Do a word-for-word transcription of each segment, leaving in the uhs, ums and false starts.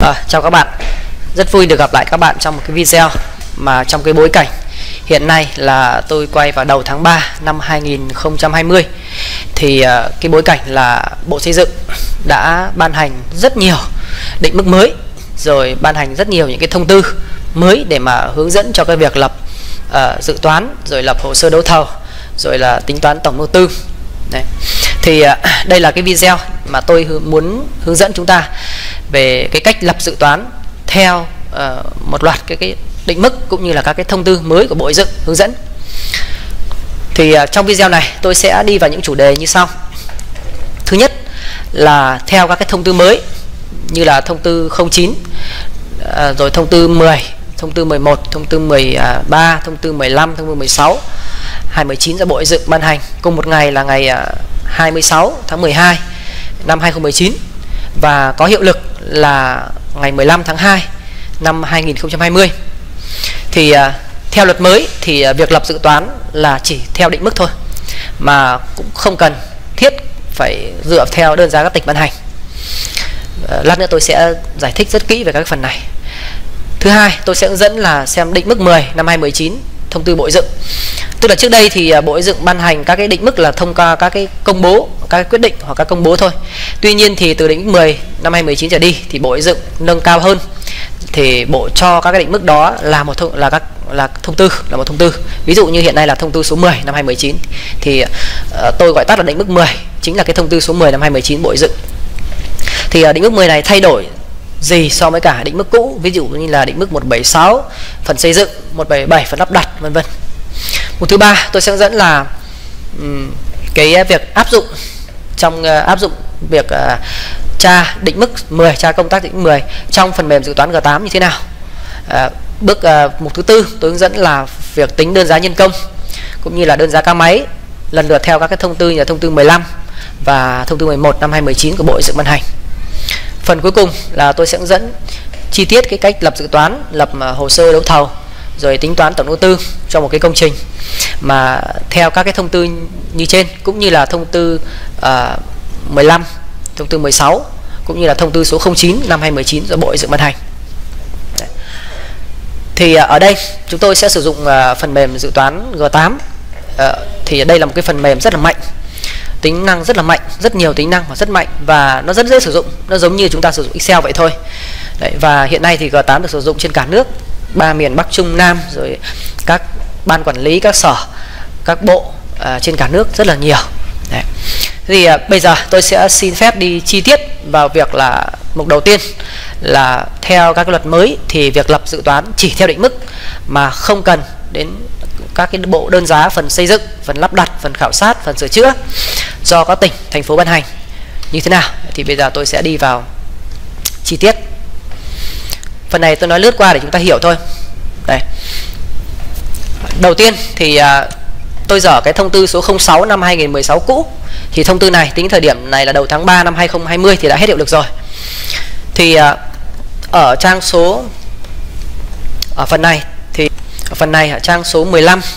À, chào các bạn, rất vui được gặp lại các bạn trong một cái video mà trong cái bối cảnh hiện nay là tôi quay vào đầu tháng ba năm hai nghìn không trăm hai mươi. Thì uh, cái bối cảnh là Bộ Xây dựng đã ban hành rất nhiều định mức mới, rồi ban hành rất nhiều những cái thông tư mới để mà hướng dẫn cho cái việc lập uh, dự toán, rồi lập hồ sơ đấu thầu, rồi là tính toán tổng đầu tư. Đấy. Thì uh, đây là cái video mà tôi muốn hướng dẫn chúng ta về cái cách lập dự toán theo uh, một loạt cái, cái định mức cũng như là các cái thông tư mới của Bộ Xây dựng hướng dẫn. Thì uh, trong video này tôi sẽ đi vào những chủ đề như sau. Thứ nhất là theo các cái thông tư mới như là thông tư không chín, uh, rồi thông tư mười, thông tư mười một, thông tư mười ba, thông tư mười lăm, thông tư mười sáu, hai mươi chín do Bộ Xây dựng ban hành cùng một ngày là ngày uh, hai mươi sáu tháng mười hai năm hai nghìn không trăm mười chín và có hiệu lực là ngày mười lăm tháng hai năm hai nghìn không trăm hai mươi. Thì uh, theo luật mới thì uh, việc lập dự toán là chỉ theo định mức thôi, mà cũng không cần thiết phải dựa theo đơn giá các tỉnh ban hành. Uh, lát nữa tôi sẽ giải thích rất kỹ về các phần này. Thứ hai, tôi sẽ hướng dẫn là xem định mức mười năm hai nghìn không trăm mười chín thông tư Bộ Xây dựng. Tức là trước đây thì Bộ Xây dựng ban hành các cái định mức là thông qua các cái công bố, các cái quyết định hoặc các công bố thôi. Tuy nhiên thì từ định mức mười năm hai nghìn không trăm mười chín trở đi thì Bộ Xây dựng nâng cao hơn, thì Bộ cho các cái định mức đó là một thông là các là thông tư, là một thông tư. Ví dụ như hiện nay là thông tư số mười năm hai nghìn không trăm mười chín thì uh, tôi gọi tắt là định mức mười, chính là cái thông tư số mười năm hai nghìn không trăm mười chín Bộ Xây dựng. Thì uh, định mức mười này thay đổi gì so với cả định mức cũ, ví dụ như là định mức một trăm bảy mươi sáu phần xây dựng, một trăm bảy mươi bảy phần lắp đặt, vân vân. Một thứ ba tôi sẽ hướng dẫn là um, cái việc áp dụng trong uh, áp dụng việc uh, tra định mức mười, tra công tác định mức mười trong phần mềm dự toán G tám như thế nào. Uh, bước uh, mục thứ tư tôi hướng dẫn là việc tính đơn giá nhân công cũng như là đơn giá ca máy lần lượt theo các cái thông tư như là thông tư mười lăm và thông tư mười một năm hai nghìn không trăm mười chín của Bộ Xây dựng ban hành. Phần cuối cùng là tôi sẽ hướng dẫn chi tiết cái cách lập dự toán, lập uh, hồ sơ đấu thầu, rồi tính toán tổng đầu tư cho một cái công trình mà theo các cái thông tư như trên, cũng như là thông tư uh, mười lăm, thông tư mười sáu cũng như là thông tư số không chín năm hai nghìn không trăm mười chín do Bộ Xây dựng ban hành. Đấy. Thì uh, ở đây chúng tôi sẽ sử dụng uh, phần mềm dự toán G tám. Uh, thì đây là một cái phần mềm rất là mạnh, tính năng rất là mạnh, rất nhiều tính năng và rất mạnh, và nó rất dễ sử dụng, nó giống như chúng ta sử dụng Excel vậy thôi. Đấy, và hiện nay thì G tám được sử dụng trên cả nước, ba miền Bắc Trung Nam, rồi các ban quản lý, các sở, các bộ uh, trên cả nước rất là nhiều. Đấy. Thì uh, bây giờ tôi sẽ xin phép đi chi tiết vào việc là mục đầu tiên là theo các luật mới thì việc lập dự toán chỉ theo định mức mà không cần đến các cái bộ đơn giá phần xây dựng, phần lắp đặt, phần khảo sát, phần sửa chữa do các tỉnh, thành phố ban hành như thế nào. Thì bây giờ tôi sẽ đi vào chi tiết. Phần này tôi nói lướt qua để chúng ta hiểu thôi. Đây. Đầu tiên thì uh, tôi dở cái thông tư số không sáu năm hai nghìn không trăm mười sáu cũ. Thì thông tư này tính thời điểm này là đầu tháng ba năm hai nghìn không trăm hai mươi thì đã hết hiệu lực rồi. Thì uh, ở trang số ở phần này thì ở phần này ở trang số mười lăm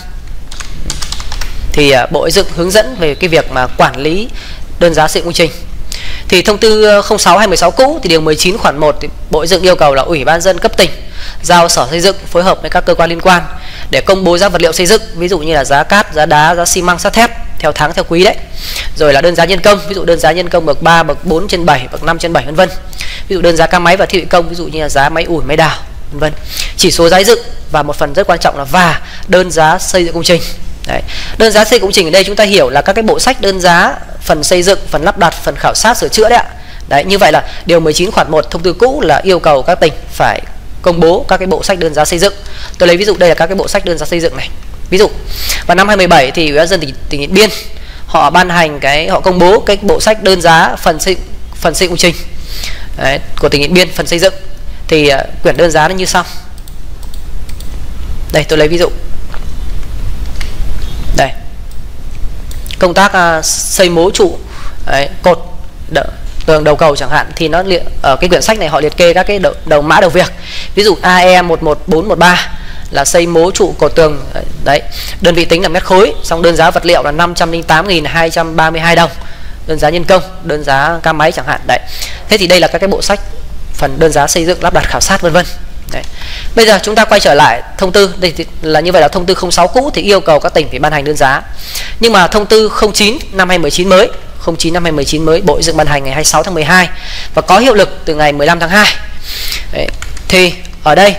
thì uh, Bộ Xây dựng hướng dẫn về cái việc mà quản lý đơn giá xây dựng công trình. Thì thông tư không sáu hai nghìn không trăm mười sáu cũ thì điều mười chín khoản một thì Bộ Xây dựng yêu cầu là Ủy ban nhân dân cấp tỉnh giao Sở Xây dựng phối hợp với các cơ quan liên quan để công bố giá vật liệu xây dựng, ví dụ như là giá cát, giá đá, giá xi măng, sắt thép theo tháng, theo quý đấy. Rồi là đơn giá nhân công, ví dụ đơn giá nhân công bậc ba, bậc bốn trên bảy, bậc năm trên bảy, vân vân. Ví dụ đơn giá ca máy và thiết bị công, ví dụ như là giá máy ủi, máy đào, vân vân. Chỉ số giá dựng và một phần rất quan trọng là và đơn giá xây dựng công trình. Đấy. Đơn giá xây dựng công trình ở đây chúng ta hiểu là các cái bộ sách đơn giá, phần xây dựng, phần lắp đặt, phần khảo sát, sửa chữa đấy ạ. Đấy, như vậy là điều mười chín khoản một thông tư cũ là yêu cầu các tỉnh phải công bố các cái bộ sách đơn giá xây dựng. Tôi lấy ví dụ đây là các cái bộ sách đơn giá xây dựng này. Ví dụ vào năm hai nghìn không trăm mười bảy thì Ủy ban nhân dân tỉnh, tỉnh Điện Biên họ ban hành cái họ công bố cái bộ sách đơn giá phần xây phần xây công trình đấy, của tỉnh Điện Biên, phần xây dựng. Thì uh, quyển đơn giá nó như sau. Đây tôi lấy ví dụ. Đây. Công tác uh, xây mố trụ đấy, cột đỡ, tường đầu cầu chẳng hạn thì nó liệt, ở cái quyển sách này họ liệt kê các cái đầu, đầu mã đầu việc. Ví dụ A E một một bốn một ba là xây mố trụ cột tường đấy, đơn vị tính là mét khối, xong đơn giá vật liệu là năm trăm lẻ tám nghìn hai trăm ba mươi hai đồng, đơn giá nhân công, đơn giá ca máy chẳng hạn đấy. Thế thì đây là các cái bộ sách phần đơn giá xây dựng, lắp đặt, khảo sát vân vân. Đấy. Bây giờ chúng ta quay trở lại thông tư. Đây thì là như vậy là thông tư không sáu cũ thì yêu cầu các tỉnh phải ban hành đơn giá. Nhưng mà thông tư không chín năm hai nghìn không trăm mười chín mới, không chín năm hai nghìn không trăm mười chín mới Bộ Xây dựng ban hành ngày hai mươi sáu tháng mười hai và có hiệu lực từ ngày mười lăm tháng hai. Đấy. Thì ở đây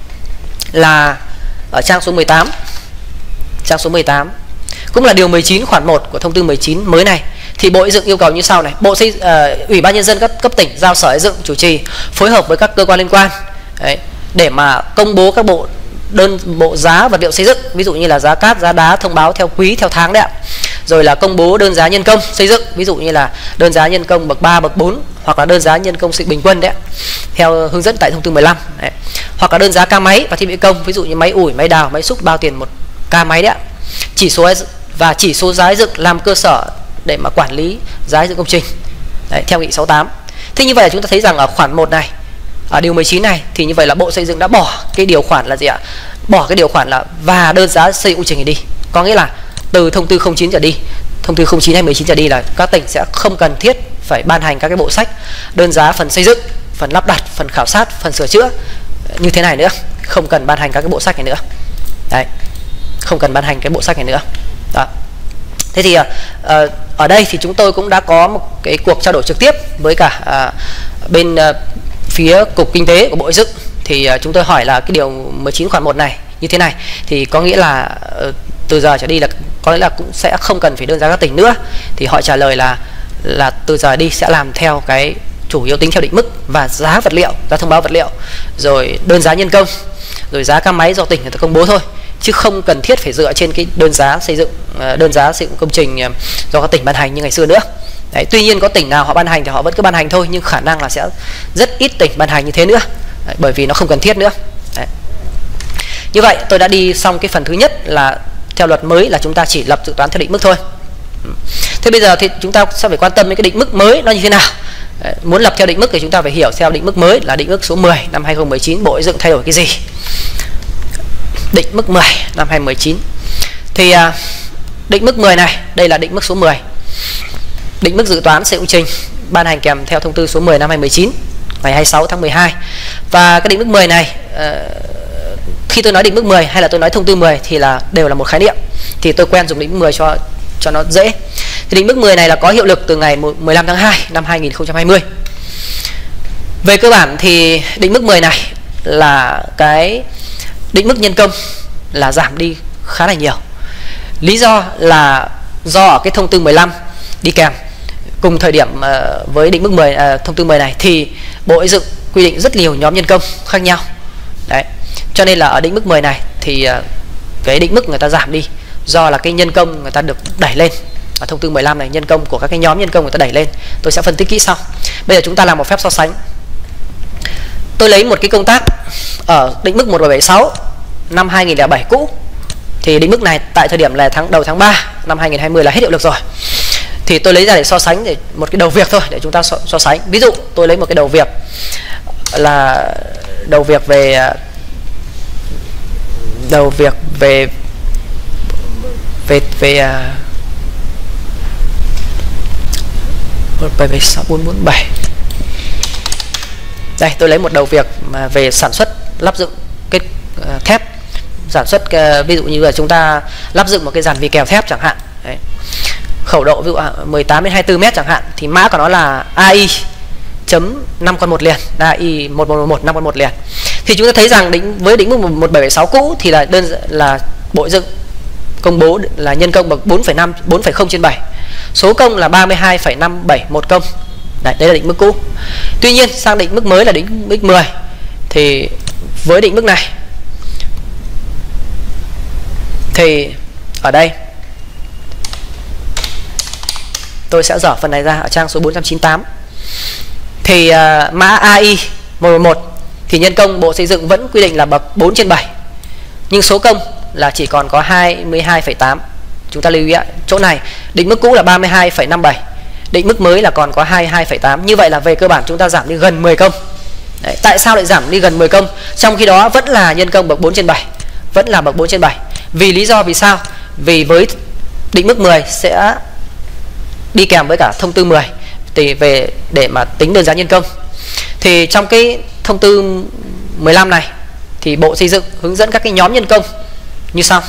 là ở trang số mười tám. Trang số mười tám cũng là điều mười chín khoản một của thông tư mười chín mới này. Thì Bộ Xây dựng yêu cầu như sau này: Bộ xây uh, Ủy ban nhân dân các cấp tỉnh giao Sở Xây dựng chủ trì phối hợp với các cơ quan liên quan. Đấy, để mà công bố các bộ đơn bộ giá vật liệu xây dựng, ví dụ như là giá cát, giá đá, thông báo theo quý, theo tháng đấy ạ. Rồi là công bố đơn giá nhân công xây dựng, ví dụ như là đơn giá nhân công bậc ba, bậc bốn, hoặc là đơn giá nhân công sự bình quân đấy ạ, theo hướng dẫn tại thông tư mười lăm đấy. Hoặc là đơn giá ca máy và thiết bị công, ví dụ như máy ủi, máy đào, máy xúc bao tiền một ca máy đấy ạ. Chỉ số và chỉ số giá dựng làm cơ sở để mà quản lý giá dựng công trình đấy, theo nghị sáu mươi tám. Thế như vậy là chúng ta thấy rằng ở khoản một này, ở điều mười chín này thì như vậy là Bộ Xây dựng đã bỏ cái điều khoản là gì ạ? Bỏ cái điều khoản là và đơn giá xây dựng công trình này đi. Có nghĩa là từ thông tư không chín trở đi, thông tư không chín hay mười chín trở đi là các tỉnh sẽ không cần thiết phải ban hành các cái bộ sách đơn giá phần xây dựng, phần lắp đặt, phần khảo sát, phần sửa chữa như thế này nữa. Không cần ban hành các cái bộ sách này nữa. Đấy. Không cần ban hành cái bộ sách này nữa. Đó. Thế thì uh, ở đây thì chúng tôi cũng đã có một cái cuộc trao đổi trực tiếp với cả uh, bên uh, phía Cục Kinh tế của Bộ Xây dựng. Thì uh, chúng tôi hỏi là cái điều mười chín khoản một này như thế này thì có nghĩa là uh, từ giờ trở đi là có lẽ là cũng sẽ không cần phải đơn giá các tỉnh nữa. Thì họ trả lời là là từ giờ đi sẽ làm theo cái chủ yếu tính theo định mức và giá vật liệu, giá thông báo vật liệu, rồi đơn giá nhân công, rồi giá ca máy do tỉnh người ta công bố thôi, chứ không cần thiết phải dựa trên cái đơn giá xây dựng, đơn giá xây dựng công trình do các tỉnh ban hành như ngày xưa nữa. Đấy, tuy nhiên có tỉnh nào họ ban hành thì họ vẫn cứ ban hành thôi, nhưng khả năng là sẽ rất ít tỉnh ban hành như thế nữa. Đấy, bởi vì nó không cần thiết nữa. Đấy. Như vậy tôi đã đi xong cái phần thứ nhất là theo luật mới là chúng ta chỉ lập dự toán theo định mức thôi. Thế bây giờ thì chúng ta sẽ phải quan tâm đến cái định mức mới nó như thế nào. Đấy, muốn lập theo định mức thì chúng ta phải hiểu theo định mức mới là định mức số mười năm hai nghìn không trăm mười chín Bộ Xây dựng thay đổi cái gì. Định mức mười năm hai nghìn không trăm mười chín thì à, định mức mười này, đây là định mức số mười. Định mức dự toán xây dựng công trình ban hành kèm theo thông tư số mười năm hai nghìn không trăm mười chín ngày hai mươi sáu tháng mười hai. Và cái định mức mười này, à, khi tôi nói định mức mười hay là tôi nói thông tư mười thì là đều là một khái niệm. Thì tôi quen dùng định mức mười cho cho nó dễ. Thì định mức mười này là có hiệu lực từ ngày mười lăm tháng hai năm hai nghìn không trăm hai mươi. Về cơ bản thì định mức mười này là cái định mức nhân công là giảm đi khá là nhiều. Lý do là do ở cái thông tư mười lăm đi kèm cùng thời điểm uh, với định mức mười, uh, thông tư mười này thì Bộ Xây dựng quy định rất nhiều nhóm nhân công khác nhau. Đấy. Cho nên là ở định mức mười này thì uh, cái định mức người ta giảm đi do là cái nhân công người ta được đẩy lên. Ở thông tư mười lăm này nhân công của các cái nhóm nhân công người ta đẩy lên. Tôi sẽ phân tích kỹ sau. Bây giờ chúng ta làm một phép so sánh. Tôi lấy một cái công tác ở định mức một bảy bảy sáu năm hai nghìn không trăm lẻ bảy cũ. Thì định mức này tại thời điểm là tháng đầu tháng ba năm hai nghìn không trăm hai mươi là hết hiệu lực rồi. Thì tôi lấy ra để so sánh để một cái đầu việc thôi để chúng ta so, so sánh. Ví dụ tôi lấy một cái đầu việc là đầu việc về đầu việc về về về bảy bảy sáu bốn bốn bảy. Đây tôi lấy một đầu việc mà về sản xuất lắp dựng kết uh, thép, sản xuất uh, ví dụ như là chúng ta lắp dựng một cái dàn vi kèo thép chẳng hạn. Đấy. Khẩu độ ví dụ mười tám đến hai mươi tư mét chẳng hạn, thì mã của nó là a i chấm năm con một liền, a i một một một năm con một liền. Thì chúng ta thấy rằng định với định mức một bảy bảy sáu cũ thì là đơn là Bộ Xây dựng công bố là nhân công bậc bốn phẩy năm bốn phẩy không trên bảy, số công là ba mươi hai phẩy năm bảy một công. Đấy, đây là định mức cũ. Tuy nhiên sang định mức mới là định mức mười thì với định mức này thì ở đây tôi sẽ dở phần này ra ở trang số bốn trăm chín mươi tám. Thì uh, mã a i một một một thì nhân công Bộ Xây dựng vẫn quy định là bậc bốn trên bảy, nhưng số công là chỉ còn có hai mươi hai phẩy tám. Chúng ta lưu ý ạ, chỗ này định mức cũ là ba mươi hai phẩy năm bảy, định mức mới là còn có hai mươi hai phẩy tám. Như vậy là về cơ bản chúng ta giảm đi gần mười công. Đấy, tại sao lại giảm đi gần mười công trong khi đó vẫn là nhân công bậc bốn trên bảy, vẫn là bậc bốn trên bảy? Vì lý do vì sao? Vì với định mức mười sẽ đi kèm với cả thông tư mười thì về để mà tính đơn giá nhân công. Thì trong cái thông tư mười lăm này thì Bộ Xây dựng hướng dẫn các cái nhóm nhân công như sau.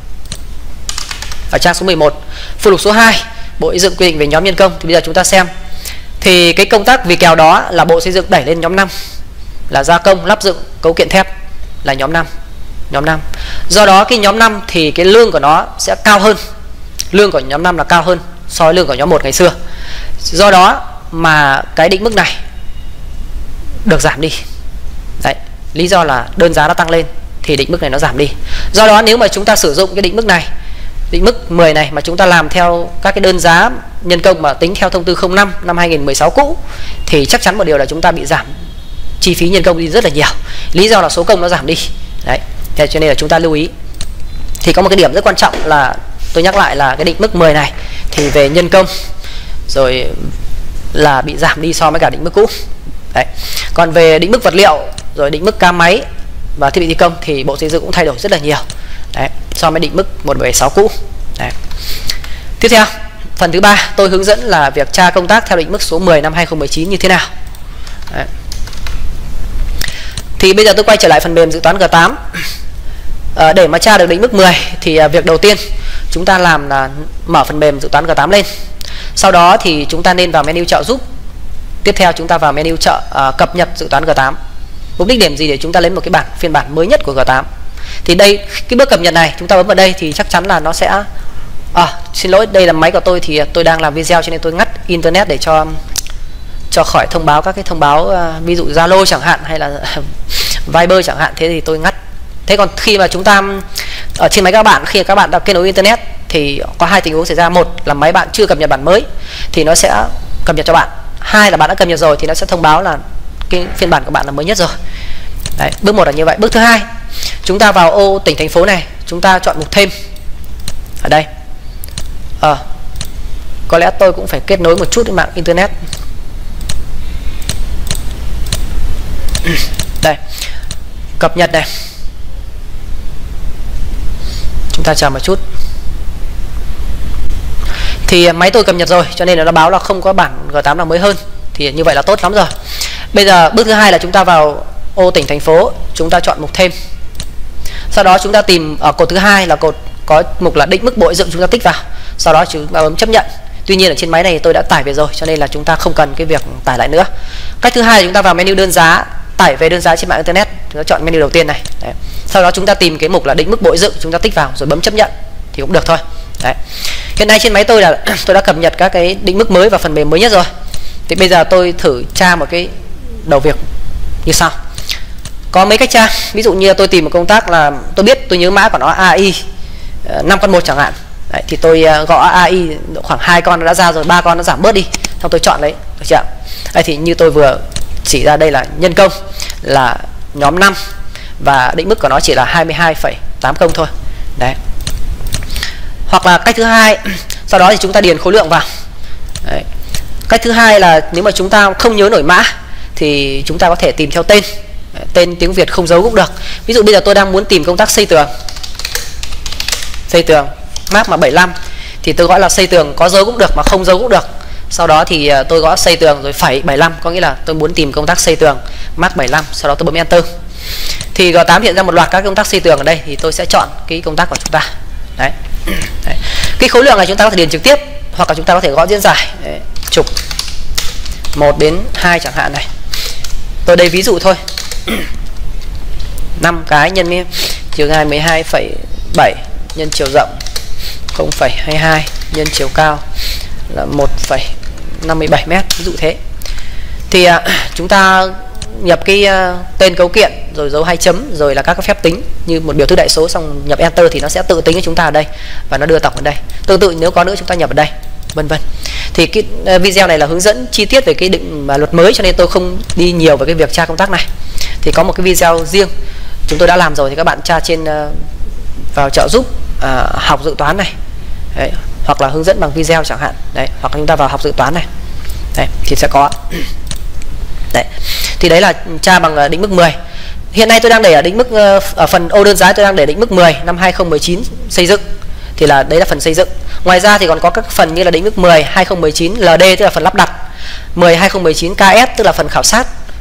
Ở trang số mười một, phụ lục số hai, Bộ Xây dựng quy định về nhóm nhân công. Thì bây giờ chúng ta xem. Thì cái công tác vì kèo đó là Bộ Xây dựng đẩy lên nhóm năm, là gia công, lắp dựng, cấu kiện thép, là nhóm năm. Nhóm năm. Do đó cái nhóm năm thì cái lương của nó sẽ cao hơn. Lương của nhóm năm là cao hơn so với lương của nhóm một ngày xưa. Do đó mà cái định mức này được giảm đi. Đấy, lý do là đơn giá nó tăng lên thì định mức này nó giảm đi. Do đó nếu mà chúng ta sử dụng cái định mức này, định mức mười này mà chúng ta làm theo các cái đơn giá nhân công mà tính theo thông tư không năm năm hai nghìn không trăm mười sáu cũ thì chắc chắn một điều là chúng ta bị giảm chi phí nhân công đi rất là nhiều. Lý do là số công nó giảm đi. Đấy, thế cho nên là chúng ta lưu ý. Thì có một cái điểm rất quan trọng là tôi nhắc lại là cái định mức mười này thì về nhân công rồi là bị giảm đi so với cả định mức cũ. Đấy. Còn về định mức vật liệu rồi định mức ca máy và thiết bị thi công thì Bộ Xây dựng cũng thay đổi rất là nhiều. Đấy, so với định mức một trăm bảy mươi sáu cũ. Đấy. Tiếp theo, phần thứ ba tôi hướng dẫn là việc tra công tác theo định mức số mười năm hai nghìn không trăm mười chín như thế nào. Đấy. Thì bây giờ tôi quay trở lại phần mềm dự toán G tám. À, để mà tra được định mức mười thì à, việc đầu tiên chúng ta làm là mở phần mềm dự toán G tám lên. Sau đó thì chúng ta nên vào menu trợ giúp. Tiếp theo chúng ta vào menu trợ à, cập nhật dự toán G tám. Mục đích điểm gì để chúng ta lên một cái bản phiên bản mới nhất của G tám. Thì đây, cái bước cập nhật này chúng ta bấm vào đây thì chắc chắn là nó sẽ à, xin lỗi, đây là máy của tôi thì tôi đang làm video cho nên tôi ngắt internet để cho cho khỏi thông báo các cái thông báo uh, ví dụ Zalo chẳng hạn hay là Viber chẳng hạn, thế thì tôi ngắt. Thế còn khi mà chúng ta ở trên máy các bạn, khi các bạn đã kết nối internet thì có hai tình huống xảy ra. Một là máy bạn chưa cập nhật bản mới thì nó sẽ cập nhật cho bạn. Hai là bạn đã cập nhật rồi thì nó sẽ thông báo là cái phiên bản của bạn là mới nhất rồi. Đấy, bước một là như vậy. Bước thứ hai, chúng ta vào ô tỉnh thành phố này, chúng ta chọn mục thêm ở đây. À, có lẽ tôi cũng phải kết nối một chút với mạng internet. Đây, cập nhật này. Chúng ta chờ một chút. Thì máy tôi cập nhật rồi cho nên là nó báo là không có bản G tám nào mới hơn. Thì như vậy là tốt lắm rồi. Bây giờ bước thứ hai là chúng ta vào ô tỉnh thành phố, chúng ta chọn mục thêm. Sau đó chúng ta tìm ở cột thứ hai là cột có mục là định mức Bộ Xây dựng, chúng ta tích vào. Sau đó chúng ta bấm chấp nhận. Tuy nhiên ở trên máy này tôi đã tải về rồi cho nên là chúng ta không cần cái việc tải lại nữa. Cách thứ hai là chúng ta vào menu đơn giá, tải về đơn giá trên mạng internet, chúng ta chọn menu đầu tiên này. Đấy. Sau đó chúng ta tìm cái mục là định mức Bộ Xây dựng, chúng ta tích vào rồi bấm chấp nhận thì cũng được thôi. Đấy. Hiện nay trên máy tôi là tôi đã cập nhật các cái định mức mới và phần mềm mới nhất rồi. Thì bây giờ tôi thử tra một cái đầu việc như sau. Có mấy cách tra. Ví dụ như tôi tìm một công tác là tôi biết, tôi nhớ mã của nó a i năm con một chẳng hạn. Đấy, thì tôi gõ a i khoảng hai con nó đã ra rồi, ba con nó giảm bớt đi. Xong tôi chọn lấy, được chưa? Đây thì như tôi vừa chỉ ra đây là nhân công là nhóm năm và định mức của nó chỉ là hai mươi hai phẩy tám công thôi. Đấy. Hoặc là cách thứ hai, sau đó thì chúng ta điền khối lượng vào. Đấy. Cách thứ hai là nếu mà chúng ta không nhớ nổi mã thì chúng ta có thể tìm theo tên. Tên tiếng Việt không dấu cũng được. Ví dụ bây giờ tôi đang muốn tìm công tác xây tường. Xây tường, map mà bảy mươi lăm thì tôi gọi là xây tường, có dấu cũng được mà không dấu cũng được. Sau đó thì tôi gõ xây tường rồi phẩy bảy mươi lăm, có nghĩa là tôi muốn tìm công tác xây tường map bảy mươi lăm, sau đó tôi bấm enter. Thì G tám hiện ra một loạt các công tác xây tường ở đây thì tôi sẽ chọn cái công tác của chúng ta. Đấy. Đấy. Cái khối lượng này chúng ta có thể điền trực tiếp hoặc là chúng ta có thể gõ diễn giải. Đấy. Trục một đến hai chẳng hạn này. Tôi đây ví dụ thôi. năm cái nhân với chiều dài mười hai phẩy bảy nhân chiều rộng không phẩy hai hai nhân chiều cao là một phẩy năm mươi bảy mét, ví dụ thế. Thì à, chúng ta nhập cái uh, tên cấu kiện rồi dấu hai chấm rồi là các cái phép tính như một biểu thức đại số, xong nhập enter thì nó sẽ tự tính cho chúng ta ở đây và nó đưa tổng ở đây. Tương tự nếu có nữa chúng ta nhập ở đây, vân vân. Thì cái uh, video này là hướng dẫn chi tiết về cái định uh, luật mới cho nên tôi không đi nhiều về cái việc tra công tác này. Thì có một cái video riêng chúng tôi đã làm rồi thì các bạn tra trên uh, vào trợ giúp uh, học dự toán này. Đấy, hoặc là hướng dẫn bằng video chẳng hạn. Đấy, hoặc là chúng ta vào học dự toán này. Đấy, thì sẽ có. Đấy. Thì đấy là tra bằng định mức mười. Hiện nay tôi đang để ở định mức ở phần ô đơn giá tôi đang để định mức mười năm hai nghìn không trăm mười chín xây dựng. Thì là đấy là phần xây dựng. Ngoài ra thì còn có các phần như là định mức mười hai nghìn không trăm mười chín L D tức là phần lắp đặt, mười hai nghìn không trăm mười chín K S tức là phần khảo sát,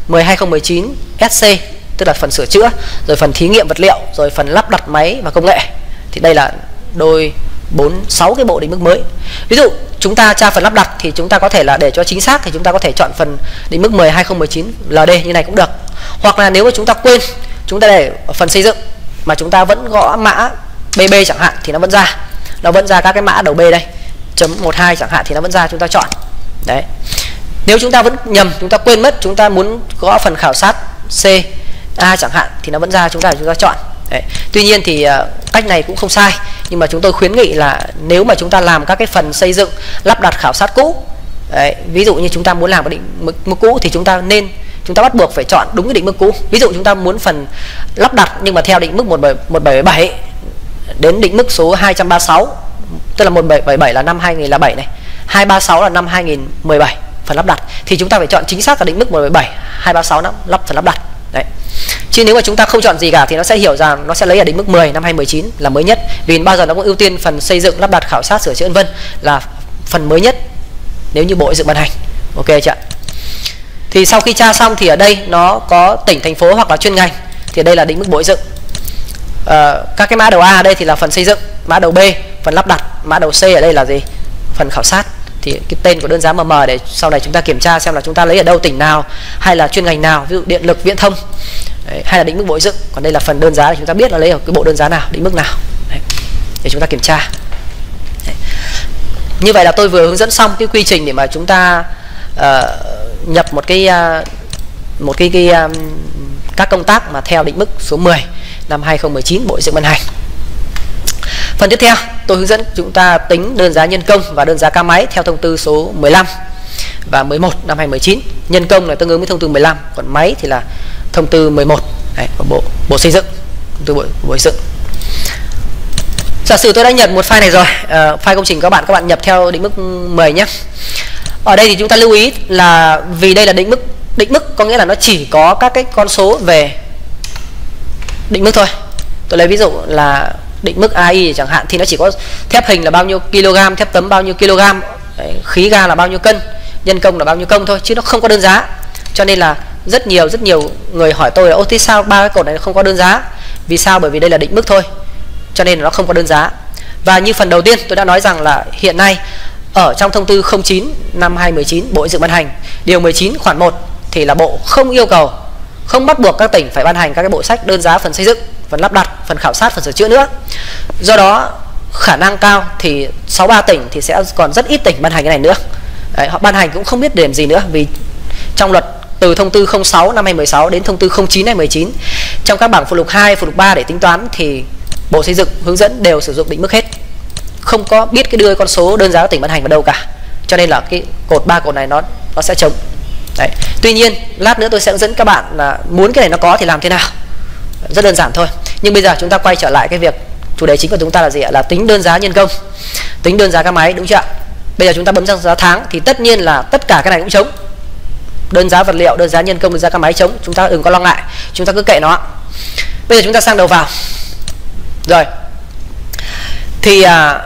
mười hai không một chín S C, tức là phần sửa chữa, rồi phần thí nghiệm vật liệu, rồi phần lắp đặt máy và công nghệ. Thì đây là đôi bốn sáu cái bộ định mức mới. Ví dụ chúng ta tra phần lắp đặt thì chúng ta có thể là để cho chính xác thì chúng ta có thể chọn phần định mức mười hai không một chín L D như này cũng được. Hoặc là nếu mà chúng ta quên, chúng ta để ở phần xây dựng mà chúng ta vẫn gõ mã B B chẳng hạn thì nó vẫn ra. Nó vẫn ra các cái mã đầu B đây. chấm một hai chẳng hạn thì nó vẫn ra, chúng ta chọn. Đấy. Nếu chúng ta vẫn nhầm, chúng ta quên mất, chúng ta muốn gõ phần khảo sát C A chẳng hạn thì nó vẫn ra, chúng ta chúng ta chọn. Đấy. Tuy nhiên thì uh, cách này cũng không sai, nhưng mà chúng tôi khuyến nghị là nếu mà chúng ta làm các cái phần xây dựng, lắp đặt, khảo sát cũ, đấy, ví dụ như chúng ta muốn làm cái định mức, mức cũ thì chúng ta nên chúng ta bắt buộc phải chọn đúng cái định mức cũ. Ví dụ chúng ta muốn phần lắp đặt nhưng mà theo định mức một bảy bảy bảy đến định mức số hai trăm ba mươi sáu, tức là một bảy bảy bảy là năm hai nghìn lẻ bảy này, hai ba sáu là năm hai nghìn mười bảy phần lắp đặt, thì chúng ta phải chọn chính xác là định mức một bảy bảy hai ba sáu năm lắp phần lắp đặt. Đấy. Chứ nếu mà chúng ta không chọn gì cả thì nó sẽ hiểu rằng nó sẽ lấy ở định mức mười năm hai nghìn mười chín là mới nhất, vì bao giờ nó cũng ưu tiên phần xây dựng, lắp đặt, khảo sát, sửa chữa vân vân là phần mới nhất nếu như Bộ Xây dựng ban hành. Ok chưa? Thì sau khi tra xong thì ở đây nó có tỉnh, thành phố hoặc là chuyên ngành, thì ở đây là định mức Bộ Xây dựng. À, các cái mã đầu A ở đây thì là phần xây dựng, mã đầu B phần lắp đặt, mã đầu C ở đây là gì? Phần khảo sát. Thì cái tên của đơn giá M M để sau này chúng ta kiểm tra xem là chúng ta lấy ở đâu, tỉnh nào hay là chuyên ngành nào, ví dụ điện lực, viễn thông. Đấy, hay là định mức Bộ Xây dựng. Còn đây là phần đơn giá để chúng ta biết là lấy ở cái bộ đơn giá nào, định mức nào. Đấy, để chúng ta kiểm tra. Đấy. Như vậy là tôi vừa hướng dẫn xong cái quy trình để mà chúng ta uh, nhập một cái uh, một cái, cái um, các công tác mà theo định mức số mười năm hai nghìn không trăm mười chín Bộ Xây dựng ban hành. Phần tiếp theo tôi hướng dẫn chúng ta tính đơn giá nhân công và đơn giá ca máy theo thông tư số mười lăm và mười một năm hai nghìn không trăm mười chín. Nhân công là tương ứng với thông tư mười lăm, còn máy thì là thông tư mười một. Đấy, của Bộ Bộ Xây dựng, thông tư Bộ, Bộ Xây dựng. Giả sử tôi đã nhập một file này rồi, uh, file công trình các bạn các bạn nhập theo định mức mười nhé. Ở đây thì chúng ta lưu ý là vì đây là định mức định mức có nghĩa là nó chỉ có các cái con số về định mức thôi. Tôi lấy ví dụ là định mức A I chẳng hạn thì nó chỉ có thép hình là bao nhiêu kg, thép tấm bao nhiêu kg, đấy, khí ga là bao nhiêu cân, nhân công là bao nhiêu công thôi, chứ nó không có đơn giá. Cho nên là rất nhiều rất nhiều người hỏi tôi là ô thế sao ba cái cột này không có đơn giá? Vì sao? Bởi vì đây là định mức thôi, cho nên là nó không có đơn giá. Và như phần đầu tiên tôi đã nói rằng là hiện nay ở trong thông tư không chín năm hai nghìn không trăm mười chín Bộ Xây dựng ban hành, điều mười chín khoản một thì là Bộ không yêu cầu, không bắt buộc các tỉnh phải ban hành các cái bộ sách đơn giá phần xây dựng, phần lắp đặt, phần khảo sát, phần sửa chữa nữa. Do đó khả năng cao thì sáu mươi ba tỉnh thì sẽ còn rất ít tỉnh ban hành cái này nữa. Đấy, họ ban hành cũng không biết điểm gì nữa, vì trong luật từ thông tư không sáu năm hai nghìn không trăm mười sáu đến thông tư không chín năm hai nghìn không trăm mười chín, trong các bảng phụ lục hai, phụ lục ba để tính toán thì Bộ Xây dựng hướng dẫn đều sử dụng định mức hết, không có biết cái đưa con số đơn giá của tỉnh ban hành vào đâu cả. Cho nên là cái cột ba cột này nó nó sẽ trống. Đấy. Tuy nhiên lát nữa tôi sẽ hướng dẫn các bạn là muốn cái này nó có thì làm thế nào. Rất đơn giản thôi. Nhưng bây giờ chúng ta quay trở lại cái việc chủ đề chính của chúng ta là gì ạ? Là tính đơn giá nhân công, tính đơn giá các máy, đúng chưa ạ? Bây giờ chúng ta bấm sang giá tháng thì tất nhiên là tất cả cái này cũng trống. Đơn giá vật liệu, đơn giá nhân công, đơn giá các máy trống, chúng ta đừng có lo ngại, chúng ta cứ kệ nó. Bây giờ chúng ta sang đầu vào. Rồi. Thì à,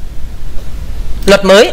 luật mới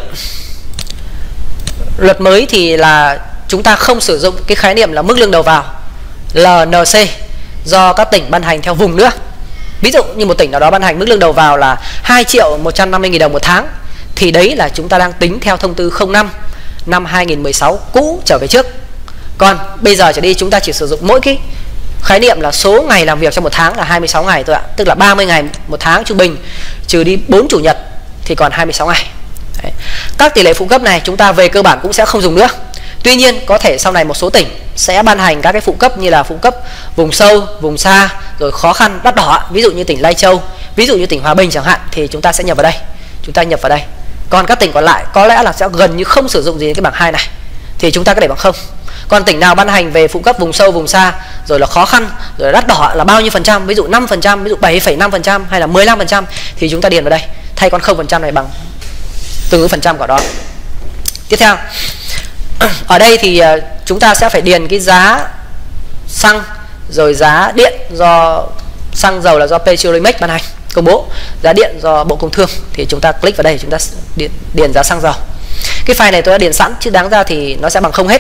Luật mới thì là chúng ta không sử dụng cái khái niệm là mức lương đầu vào L N C do các tỉnh ban hành theo vùng nữa. Ví dụ như một tỉnh nào đó ban hành mức lương đầu vào là hai triệu một trăm năm mươi nghìn đồng một tháng, thì đấy là chúng ta đang tính theo thông tư không năm năm hai nghìn không trăm mười sáu cũ trở về trước. Còn bây giờ trở đi chúng ta chỉ sử dụng mỗi cái khái niệm là số ngày làm việc trong một tháng là hai mươi sáu ngày thôi ạ. Tức là ba mươi ngày một tháng trung bình, trừ đi bốn chủ nhật thì còn hai mươi sáu ngày. Đấy. Các tỷ lệ phụ cấp này chúng ta về cơ bản cũng sẽ không dùng nữa. Tuy nhiên có thể sau này một số tỉnh sẽ ban hành các cái phụ cấp như là phụ cấp vùng sâu, vùng xa, rồi khó khăn, đắt đỏ. Ví dụ như tỉnh Lai Châu, ví dụ như tỉnh Hòa Bình chẳng hạn, thì chúng ta sẽ nhập vào đây. Chúng ta nhập vào đây. Còn các tỉnh còn lại có lẽ là sẽ gần như không sử dụng gì cái bảng hai này, thì chúng ta cứ để bằng không. Còn tỉnh nào ban hành về phụ cấp vùng sâu, vùng xa, rồi là khó khăn, rồi đắt đỏ là bao nhiêu phần trăm, ví dụ năm phần trăm, ví dụ bảy phẩy năm phần trăm hay là mười lăm phần trăm, thì chúng ta điền vào đây. Thay con không phần trăm này bằng tương ứng phần trăm của đó. Tiếp theo, ở đây thì chúng ta sẽ phải điền cái giá xăng, rồi giá điện do xăng dầu là do Petrolimex ban hành công bố, giá điện do Bộ Công Thương, thì chúng ta click vào đây, chúng ta điền, điền giá xăng dầu. Cái file này tôi đã điền sẵn chứ đáng ra thì nó sẽ bằng không hết.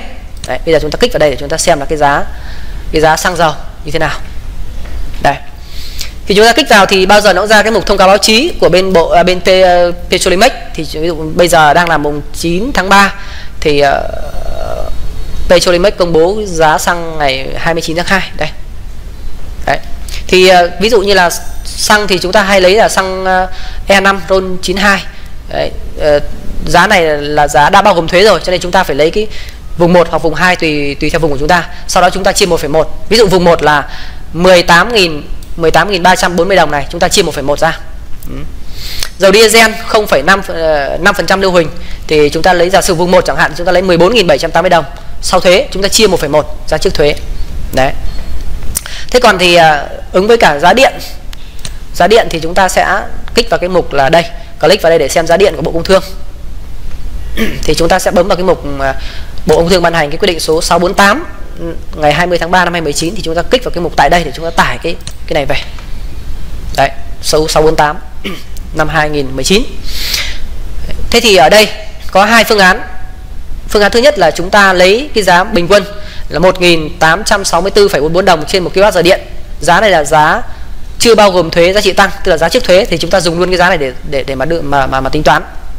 Đấy, bây giờ chúng ta kích vào đây để chúng ta xem là cái giá cái giá xăng dầu như thế nào. Đây. Khi chúng ta kích vào thì bao giờ nó cũng ra cái mục thông cáo báo chí của bên bộ à, bên Petrolimex. Thì ví dụ bây giờ đang là mùng chín tháng ba thì uh, Petrolimex công bố giá xăng ngày hai mươi chín tháng hai đây. Đấy. Thì uh, ví dụ như là xăng thì chúng ta hay lấy là xăng uh, E năm RON chín mươi hai. Đấy. Uh, giá này là giá đã bao gồm thuế rồi, cho nên chúng ta phải lấy cái vùng một hoặc vùng hai tùy tùy theo vùng của chúng ta. Sau đó chúng ta chia một phẩy một. Ví dụ vùng một là mười tám nghìn ba trăm bốn mươi đồng này, chúng ta chia một phẩy một ra. Ừ. Dầu diesel không phẩy năm phần trăm lưu huỳnh thì chúng ta lấy, giả sử vùng một chẳng hạn, chúng ta lấy mười bốn nghìn bảy trăm tám mươi đồng. Sau thuế chúng ta chia một phẩy một ra trước thuế. Đấy. Thế còn thì uh, ứng với cả giá điện. Giá điện thì chúng ta sẽ kích vào cái mục là đây, click vào đây để xem giá điện của Bộ Công Thương. Thì chúng ta sẽ bấm vào cái mục uh, Bộ Công Thương ban hành cái quyết định số sáu trăm bốn mươi tám ngày hai mươi tháng ba năm hai nghìn không trăm mười chín, thì chúng ta kích vào cái mục tại đây để chúng ta tải cái cái này về. Đấy, số sáu trăm bốn mươi tám năm hai nghìn không trăm mười chín. Thế thì ở đây có hai phương án. Phương án thứ nhất là chúng ta lấy cái giá bình quân là một nghìn tám trăm sáu mươi tư phẩy bốn mươi tư đồng trên một ki lô oát giờ điện. Giá này là giá chưa bao gồm thuế giá trị tăng, tức là giá trước thuế, thì chúng ta dùng luôn cái giá này để để để mà được mà mà mà tính toán.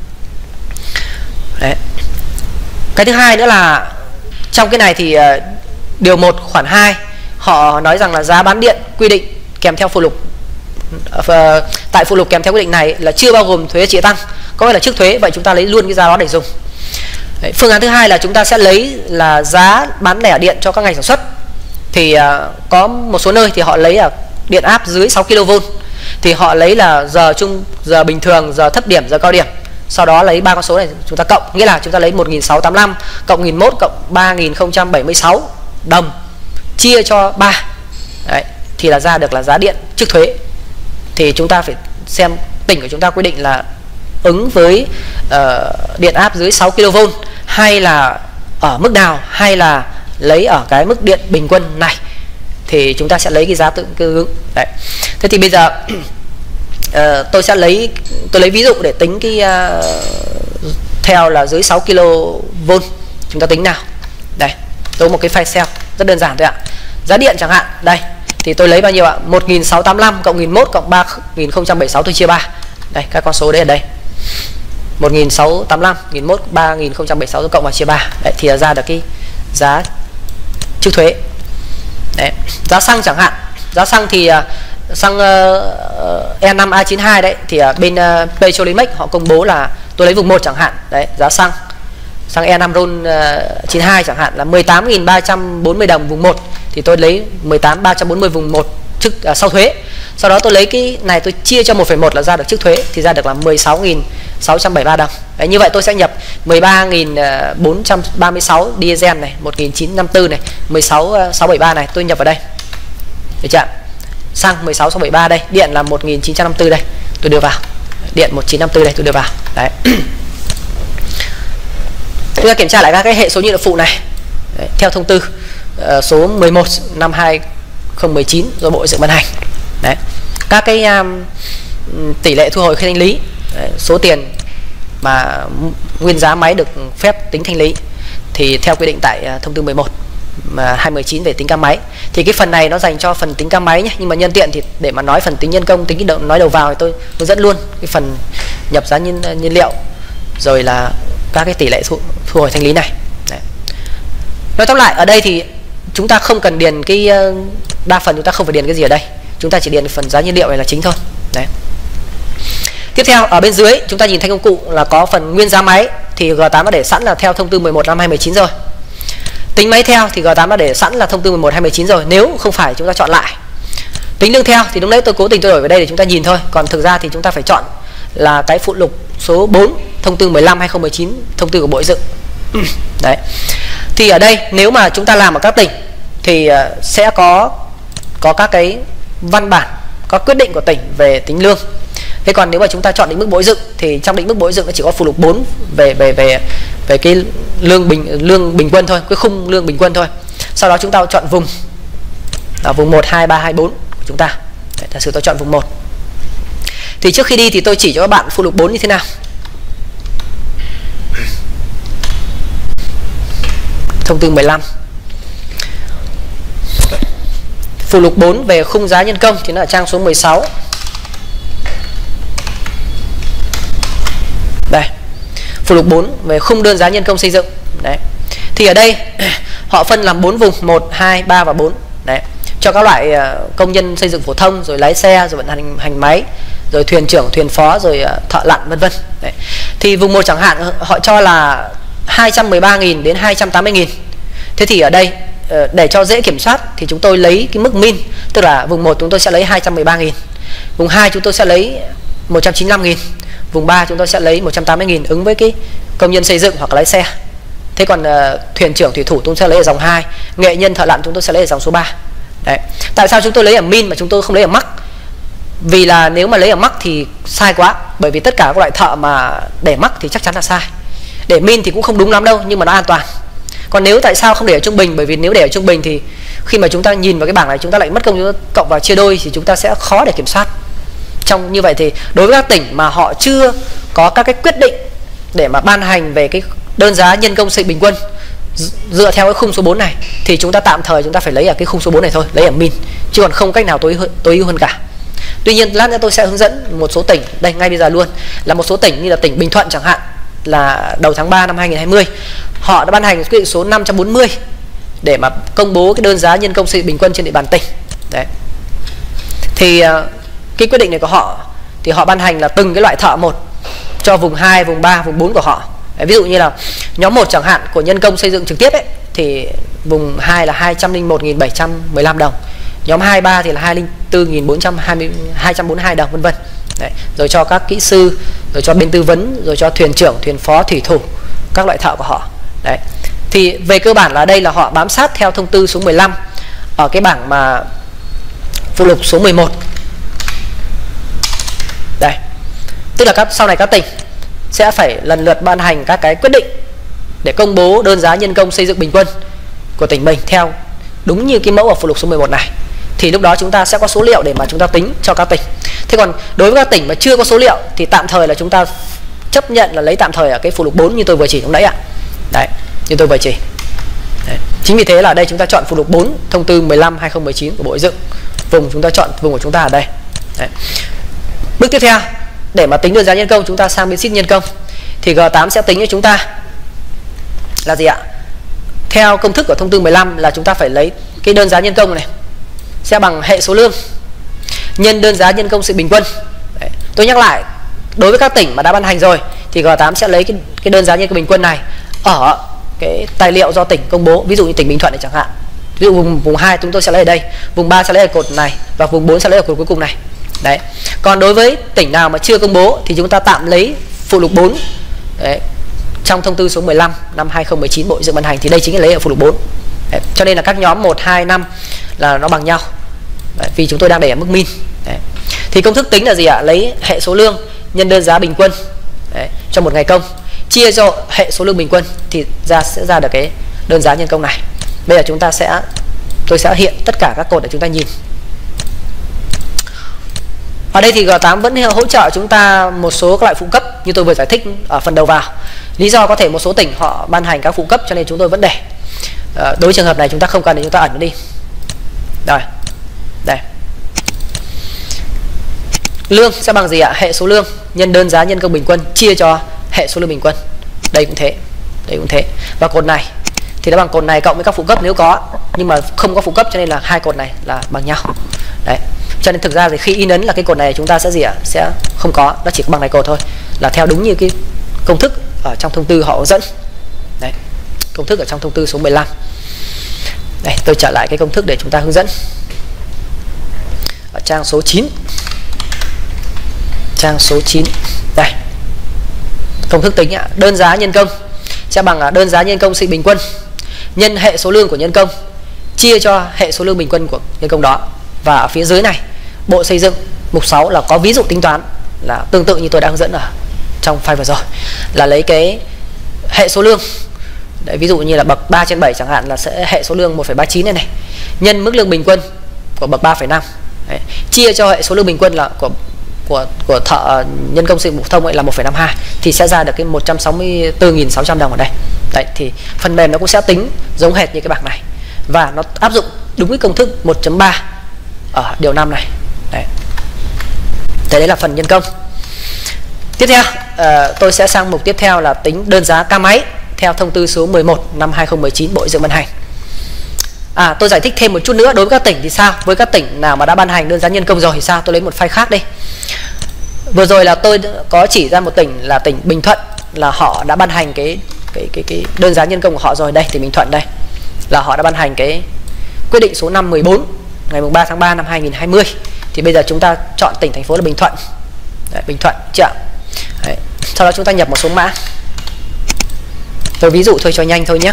Đấy. Cái thứ hai nữa là trong cái này thì uh, điều một khoản hai họ nói rằng là giá bán điện quy định kèm theo phụ lục uh, tại phụ lục kèm theo quy định này là chưa bao gồm thuế giá trị tăng, có nghĩa là trước thuế, vậy chúng ta lấy luôn cái giá đó để dùng. Đấy, phương án thứ hai là chúng ta sẽ lấy là giá bán lẻ điện cho các ngành sản xuất. Thì uh, có một số nơi thì họ lấy là điện áp dưới sáu ki lô vôn, thì họ lấy là giờ trung, giờ bình thường, giờ thấp điểm, giờ cao điểm. Sau đó lấy ba con số này chúng ta cộng, nghĩa là chúng ta lấy một nghìn sáu trăm tám mươi lăm cộng một nghìn một cộng ba nghìn không trăm bảy mươi sáu đồng chia cho ba. Đấy, thì là ra được là giá điện trước thuế. Thì chúng ta phải xem tỉnh của chúng ta quy định là ứng với uh, điện áp dưới sáu ki lô vôn hay là ở mức nào, hay là lấy ở cái mức điện bình quân này, thì chúng ta sẽ lấy cái giá tự ứng. Đấy. Thế thì bây giờ uh, tôi sẽ lấy tôi lấy ví dụ để tính cái uh, theo là dưới sáu ki lô vôn. Chúng ta tính nào. Đây, tôi một cái file Excel rất đơn giản thôi ạ. Giá điện chẳng hạn, đây thì tôi lấy bao nhiêu ạ? một nghìn sáu trăm tám mươi lăm cộng một nghìn một cộng ba nghìn không trăm bảy mươi sáu, tôi chia ba. Đây, các con số đấy ở đây. một nghìn sáu trăm tám mươi lăm, một nghìn một, ba nghìn không trăm bảy mươi sáu cộng và chia ba. Đấy, thì ra được cái giá trước thuế. Đấy, giá xăng chẳng hạn. Giá xăng thì uh, xăng uh, E năm A chín mươi hai đấy thì uh, bên uh, Petrolimex họ công bố là tôi lấy vùng một chẳng hạn. Đấy, giá xăng xăng E năm RON uh, chín mươi hai chẳng hạn là mười tám nghìn ba trăm bốn mươi đồng vùng một, thì tôi lấy mười tám nghìn ba trăm bốn mươi vùng một trước uh, sau thuế. Sau đó tôi lấy cái này tôi chia cho một phẩy một là ra được trước thuế, thì ra được là mười sáu nghìn sáu trăm bảy mươi ba đồng. Đấy, như vậy tôi sẽ nhập mười ba nghìn bốn trăm ba mươi sáu diesel này, một nghìn chín trăm năm mươi tư này, mười sáu nghìn sáu trăm bảy mươi ba này, tôi nhập vào đây. Được chưa? Xăng mười sáu nghìn sáu trăm bảy mươi ba đây, điện là một nghìn chín trăm năm mươi tư đây, tôi đưa vào. Điện một nghìn chín trăm năm mươi tư đây, tôi đưa vào. Đấy. Chúng ta kiểm tra lại các cái hệ số nhiên liệu phụ này. Đấy, theo thông tư uh, số mười một năm hai nghìn không trăm mười chín do Bộ Xây dựng ban hành. Đấy. Các cái um, tỷ lệ thu hồi khi thanh lý, đấy, số tiền mà nguyên giá máy được phép tính thanh lý thì theo quy định tại uh, thông tư mười một mà hai nghìn không trăm mười chín về tính ca máy. Thì cái phần này nó dành cho phần tính ca máy nhé, nhưng mà nhân tiện thì để mà nói phần tính nhân công, tính cái đầu, nói đầu vào thì tôi hướng dẫn luôn cái phần nhập giá nhiên nhiên liệu rồi là các cái tỷ lệ thu, thu hồi thanh lý này. Đấy. Nói tóm lại ở đây thì chúng ta không cần điền cái, đa phần chúng ta không phải điền cái gì ở đây, chúng ta chỉ điền phần giá nhiên liệu này là chính thôi. Đấy. Tiếp theo ở bên dưới chúng ta nhìn thấy công cụ là có phần nguyên giá máy, thì G tám đã để sẵn là theo thông tư mười một năm hai nghìn không trăm mười chín rồi. Tính máy theo thì G tám đã để sẵn là thông tư mười một hai nghìn không trăm mười chín rồi, nếu không phải chúng ta chọn lại. Tính lương theo thì lúc nãy tôi cố tình tôi đổi vào đây để chúng ta nhìn thôi, còn thực ra thì chúng ta phải chọn là cái phụ lục số bốn thông tư mười lăm hai nghìn không trăm mười chín, thông tư của Bộ Xây dựng. Đấy. Thì ở đây nếu mà chúng ta làm ở các tỉnh thì sẽ có có các cái văn bản, có quyết định của tỉnh về tính lương. Thế còn nếu mà chúng ta chọn định mức Bộ Xây dựng thì trong định mức Bộ Xây dựng nó chỉ có phụ lục bốn về về về về cái lương bình lương bình quân thôi, cái khung lương bình quân thôi. Sau đó chúng ta chọn vùng ở vùng một, hai, ba, hai, bốn của chúng ta. Đấy, giả sử tôi chọn vùng một. Thì trước khi đi thì tôi chỉ cho các bạn phụ lục bốn như thế nào. thông tư mười lăm. Phụ lục bốn về khung giá nhân công thì nó ở trang số mười sáu. Đây. Phụ lục bốn về khung đơn giá nhân công xây dựng. Đấy. Thì ở đây họ phân làm bốn vùng, một, hai, ba và bốn. Đấy. Cho các loại công nhân xây dựng phổ thông, rồi lái xe, rồi vận hành hành máy, rồi thuyền trưởng, thuyền phó, rồi thợ lặn vân vân. Thì vùng một chẳng hạn họ cho là hai trăm mười ba nghìn đến hai trăm tám mươi nghìn. Thế thì ở đây để cho dễ kiểm soát thì chúng tôi lấy cái mức min, tức là vùng một chúng tôi sẽ lấy hai trăm mười ba nghìn, vùng hai chúng tôi sẽ lấy một trăm chín mươi lăm nghìn, vùng ba chúng tôi sẽ lấy một trăm tám mươi nghìn ứng với cái công nhân xây dựng hoặc lái xe. Thế còn uh, thuyền trưởng, thủy thủ chúng tôi sẽ lấy ở dòng hai, nghệ nhân, thợ lặn chúng tôi sẽ lấy ở dòng số ba. Đấy. Tại sao chúng tôi lấy ở min mà chúng tôi không lấy ở mắc? Vì là nếu mà lấy ở mắc thì sai quá, bởi vì tất cả các loại thợ mà để mắc thì chắc chắn là sai. Để min thì cũng không đúng lắm đâu, nhưng mà nó an toàn. Còn nếu tại sao không để ở trung bình? Bởi vì nếu để ở trung bình thì khi mà chúng ta nhìn vào cái bảng này chúng ta lại mất công, chúng ta cộng vào chia đôi thì chúng ta sẽ khó để kiểm soát. Trong như vậy thì đối với các tỉnh mà họ chưa có các cái quyết định để mà ban hành về cái đơn giá nhân công xây bình quân dựa theo cái khung số bốn này thì chúng ta tạm thời chúng ta phải lấy ở cái khung số bốn này thôi, lấy ở min, chứ còn không cách nào tối tối ưu hơn cả. Tuy nhiên lát nữa tôi sẽ hướng dẫn một số tỉnh, đây ngay bây giờ luôn, là một số tỉnh như là tỉnh Bình Thuận chẳng hạn, là đầu tháng ba năm hai nghìn không trăm hai mươi họ đã ban hành quyết định số năm trăm bốn mươi để mà công bố cái đơn giá nhân công xây bình quân trên địa bàn tỉnh. Đấy. Thì cái quyết định này của họ thì họ ban hành là từng cái loại thợ một cho vùng hai, vùng ba, vùng bốn của họ. Đấy, ví dụ như là nhóm một chẳng hạn của nhân công xây dựng trực tiếp ấy, thì vùng hai là hai trăm lẻ một nghìn bảy trăm mười lăm đồng, nhóm hai, ba thì là hai trăm lẻ bốn nghìn bốn trăm hai mươi, hai trăm bốn mươi hai đồng vân vân. Đấy, rồi cho các kỹ sư, rồi cho bên tư vấn, rồi cho thuyền trưởng, thuyền phó, thủy thủ, các loại thợ của họ. Đấy. Thì về cơ bản là đây là họ bám sát theo thông tư số mười lăm ở cái bảng mà phụ lục số mười một. Đây. Tức là các sau này các tỉnh sẽ phải lần lượt ban hành các cái quyết định để công bố đơn giá nhân công xây dựng bình quân của tỉnh mình theo đúng như cái mẫu ở phụ lục số mười một này. Thì lúc đó chúng ta sẽ có số liệu để mà chúng ta tính cho các tỉnh. Thế còn đối với các tỉnh mà chưa có số liệu thì tạm thời là chúng ta chấp nhận là lấy tạm thời ở cái phụ lục bốn như tôi vừa chỉ lúc nãy ạ. Đấy, như tôi vừa chỉ. Đấy. Chính vì thế là ở đây chúng ta chọn phụ lục bốn thông tư mười lăm hai nghìn không trăm mười chín của Bộ Xây dựng. Vùng chúng ta chọn vùng của chúng ta ở đây. Đấy. Bước tiếp theo để mà tính đơn giá nhân công chúng ta sang bên sheet nhân công thì G tám sẽ tính cho chúng ta là gì ạ? Theo công thức của thông tư mười lăm là chúng ta phải lấy cái đơn giá nhân công này sẽ bằng hệ số lương nhân đơn giá nhân công sự bình quân. Đấy. Tôi nhắc lại, đối với các tỉnh mà đã ban hành rồi thì G tám sẽ lấy cái, cái đơn giá nhân công bình quân này ở cái tài liệu do tỉnh công bố. Ví dụ như tỉnh Bình Thuận này chẳng hạn, ví dụ vùng vùng hai chúng tôi sẽ lấy ở đây, vùng ba sẽ lấy ở cột này và vùng bốn sẽ lấy ở cột cuối cùng này. Đấy. Còn đối với tỉnh nào mà chưa công bố thì chúng ta tạm lấy phụ lục bốn. Đấy. Trong thông tư số mười lăm năm hai nghìn không trăm mười chín Bộ Xây dựng ban hành thì đây chính là lấy ở phụ lục bốn. Đấy. Cho nên là các nhóm một, hai, năm là nó bằng nhau. Đấy. Vì chúng tôi đang để ở mức min. Đấy. Thì công thức tính là gì ạ? Lấy hệ số lương nhân đơn giá bình quân. Đấy. Cho một ngày công chia cho hệ số lương bình quân thì ra sẽ ra được cái đơn giá nhân công này. Bây giờ chúng ta sẽ tôi sẽ hiện tất cả các cột để chúng ta nhìn. Ở đây thì G tám vẫn hỗ trợ chúng ta một số các loại phụ cấp như tôi vừa giải thích ở phần đầu vào. Lý do có thể một số tỉnh họ ban hành các phụ cấp cho nên chúng tôi vẫn để. À, đối với trường hợp này chúng ta không cần để chúng ta ẩn nó đi. Rồi. Đây. Lương sẽ bằng gì ạ? Hệ số lương nhân đơn giá nhân công bình quân chia cho hệ số lương bình quân. Đây cũng thế. Đây cũng thế. Và cột này thì nó bằng cột này cộng với các phụ cấp nếu có, nhưng mà không có phụ cấp cho nên là hai cột này là bằng nhau. Đấy. Cho nên thực ra thì khi in ấn là cái cột này chúng ta sẽ gì ạ? Sẽ không có, nó chỉ bằng này cột thôi, là theo đúng như cái công thức ở trong thông tư họ dẫn. Đấy. Công thức ở trong thông tư số mười lăm. Đây, tôi trở lại cái công thức để chúng ta hướng dẫn. Ở trang số chín. Trang số chín. Đây. Công thức tính ạ, đơn giá nhân công sẽ bằng đơn giá nhân công sự bình quân nhân hệ số lương của nhân công chia cho hệ số lương bình quân của nhân công đó. Và ở phía dưới này, Bộ Xây dựng mục sáu là có ví dụ tính toán là tương tự như tôi đã hướng dẫn ở trong file vừa rồi, là lấy cái hệ số lương. Đấy, ví dụ như là bậc ba trên bảy chẳng hạn là sẽ hệ số lương một phẩy ba chín này này nhân mức lương bình quân của bậc ba phẩy năm. Đấy, chia cho hệ số lương bình quân là của của của thợ nhân công xây dựng phổ thông ấy là một phẩy năm hai thì sẽ ra được cái một trăm sáu mươi tư nghìn sáu trăm đồng ở đây. Đấy, thì phần mềm nó cũng sẽ tính giống hệt như cái bảng này và nó áp dụng đúng cái công thức một chấm ba ở điều năm này. Đấy. Thế đấy là phần nhân công. Tiếp theo uh, tôi sẽ sang mục tiếp theo là tính đơn giá ca máy theo thông tư số mười một năm hai không một chín Bộ Xây dựng ban hành. À, tôi giải thích thêm một chút nữa đối với các tỉnh thì sao? Với các tỉnh nào mà đã ban hành đơn giá nhân công rồi thì sao? Tôi lấy một file khác đi. Vừa rồi là tôi có chỉ ra một tỉnh là tỉnh Bình Thuận, là họ đã ban hành cái cái cái cái đơn giá nhân công của họ rồi. Đây, tỉnh Bình Thuận đây là họ đã ban hành cái quyết định số năm mười bốn ngày ba tháng ba năm hai nghìn không trăm hai mươi. Thì bây giờ chúng ta chọn tỉnh thành phố là Bình Thuận. Đấy, Bình Thuận chưa? Đấy. Sau đó chúng ta nhập một số mã. Tôi ví dụ thôi cho nhanh thôi nhé.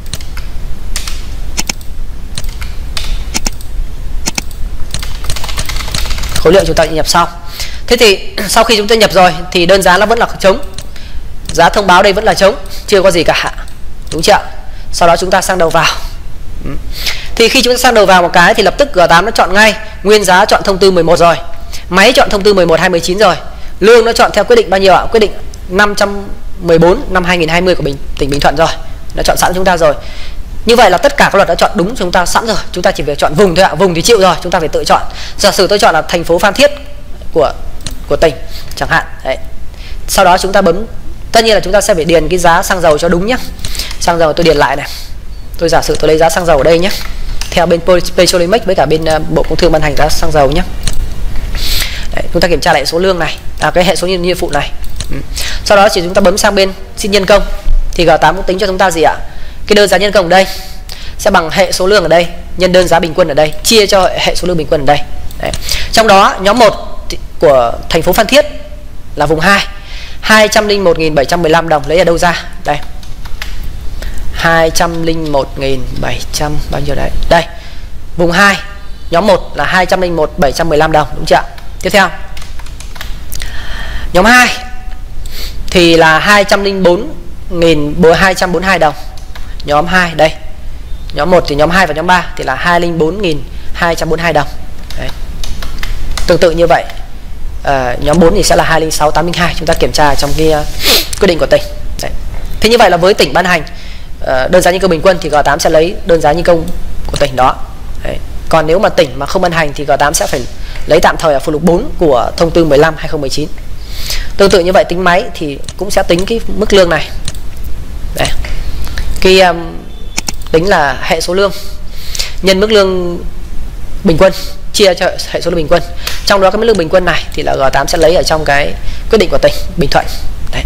Khối lượng chúng ta nhập xong. Thế thì sau khi chúng ta nhập rồi thì đơn giá nó vẫn là trống. Giá thông báo đây vẫn là trống, chưa có gì cả. Đúng chưa? Sau đó chúng ta sang đầu vào. Thì khi chúng ta sang đầu vào một cái thì lập tức G tám nó chọn ngay nguyên giá, chọn thông tư mười một rồi. Máy chọn thông tư mười một hai mươi chín rồi. Lương nó chọn theo quyết định bao nhiêu ạ? Quyết định năm trăm mười bốn năm hai nghìn không trăm hai mươi của Bình, tỉnh Bình Thuận rồi. Nó chọn sẵn chúng ta rồi. Như vậy là tất cả các luật đã chọn đúng chúng ta sẵn rồi. Chúng ta chỉ việc chọn vùng thôi ạ. Vùng thì chịu rồi, chúng ta phải tự chọn. Giả sử tôi chọn là thành phố Phan Thiết của của tỉnh chẳng hạn. Đấy. Sau đó chúng ta bấm, tất nhiên là chúng ta sẽ phải điền cái giá xăng dầu cho đúng nhé. Xăng dầu tôi điền lại này. Tôi giả sử tôi lấy giá xăng dầu ở đây nhé. Theo bên Petrolimex với cả bên uh, Bộ Công Thương ban hành giá xăng dầu nhé. Đấy, chúng ta kiểm tra lại số lương này, à, cái hệ số nhân phụ này. Ừ. Sau đó chỉ chúng ta bấm sang bên xin nhân công thì G tám cũng tính cho chúng ta gì ạ? Cái đơn giá nhân công ở đây sẽ bằng hệ số lương ở đây nhân đơn giá bình quân ở đây chia cho hệ số lương bình quân ở đây. Đấy. Trong đó nhóm một của thành phố Phan Thiết là vùng hai, hai trăm lẻ một nghìn bảy trăm mười lăm đồng, lấy ở đâu ra? Đây. hai trăm lẻ một nghìn bảy trăm bao nhiêu đấy? Đây. Vùng hai, nhóm một là hai trăm lẻ một nghìn bảy trăm mười lăm đồng, đúng chưa? Tiếp theo. Nhóm hai thì là hai trăm lẻ bốn nghìn hai trăm bốn mươi hai đồng. Nhóm hai đây. Nhóm một thì nhóm hai và nhóm ba thì là hai trăm lẻ bốn nghìn hai trăm bốn mươi hai đồng. Đấy. Tương tự như vậy. À, nhóm bốn thì sẽ là hai trăm lẻ sáu nghìn tám trăm linh hai. Chúng ta kiểm tra trong cái uh, quyết định của tỉnh. Đấy. Thế như vậy là với tỉnh ban hành uh, đơn giá nhân công bình quân thì G tám sẽ lấy đơn giá nhân công của tỉnh đó. Đấy. Còn nếu mà tỉnh mà không ban hành thì G tám sẽ phải lấy tạm thời ở phụ lục bốn của thông tư mười lăm hai không một chín. Tương tự như vậy tính máy thì cũng sẽ tính cái mức lương này. Đấy. Cái um, tính là hệ số lương nhân mức lương bình quân chia cho hệ số lương bình quân. Trong đó cái mức lương bình quân này thì là G tám sẽ lấy ở trong cái quyết định của tỉnh Bình Thuận. Đấy.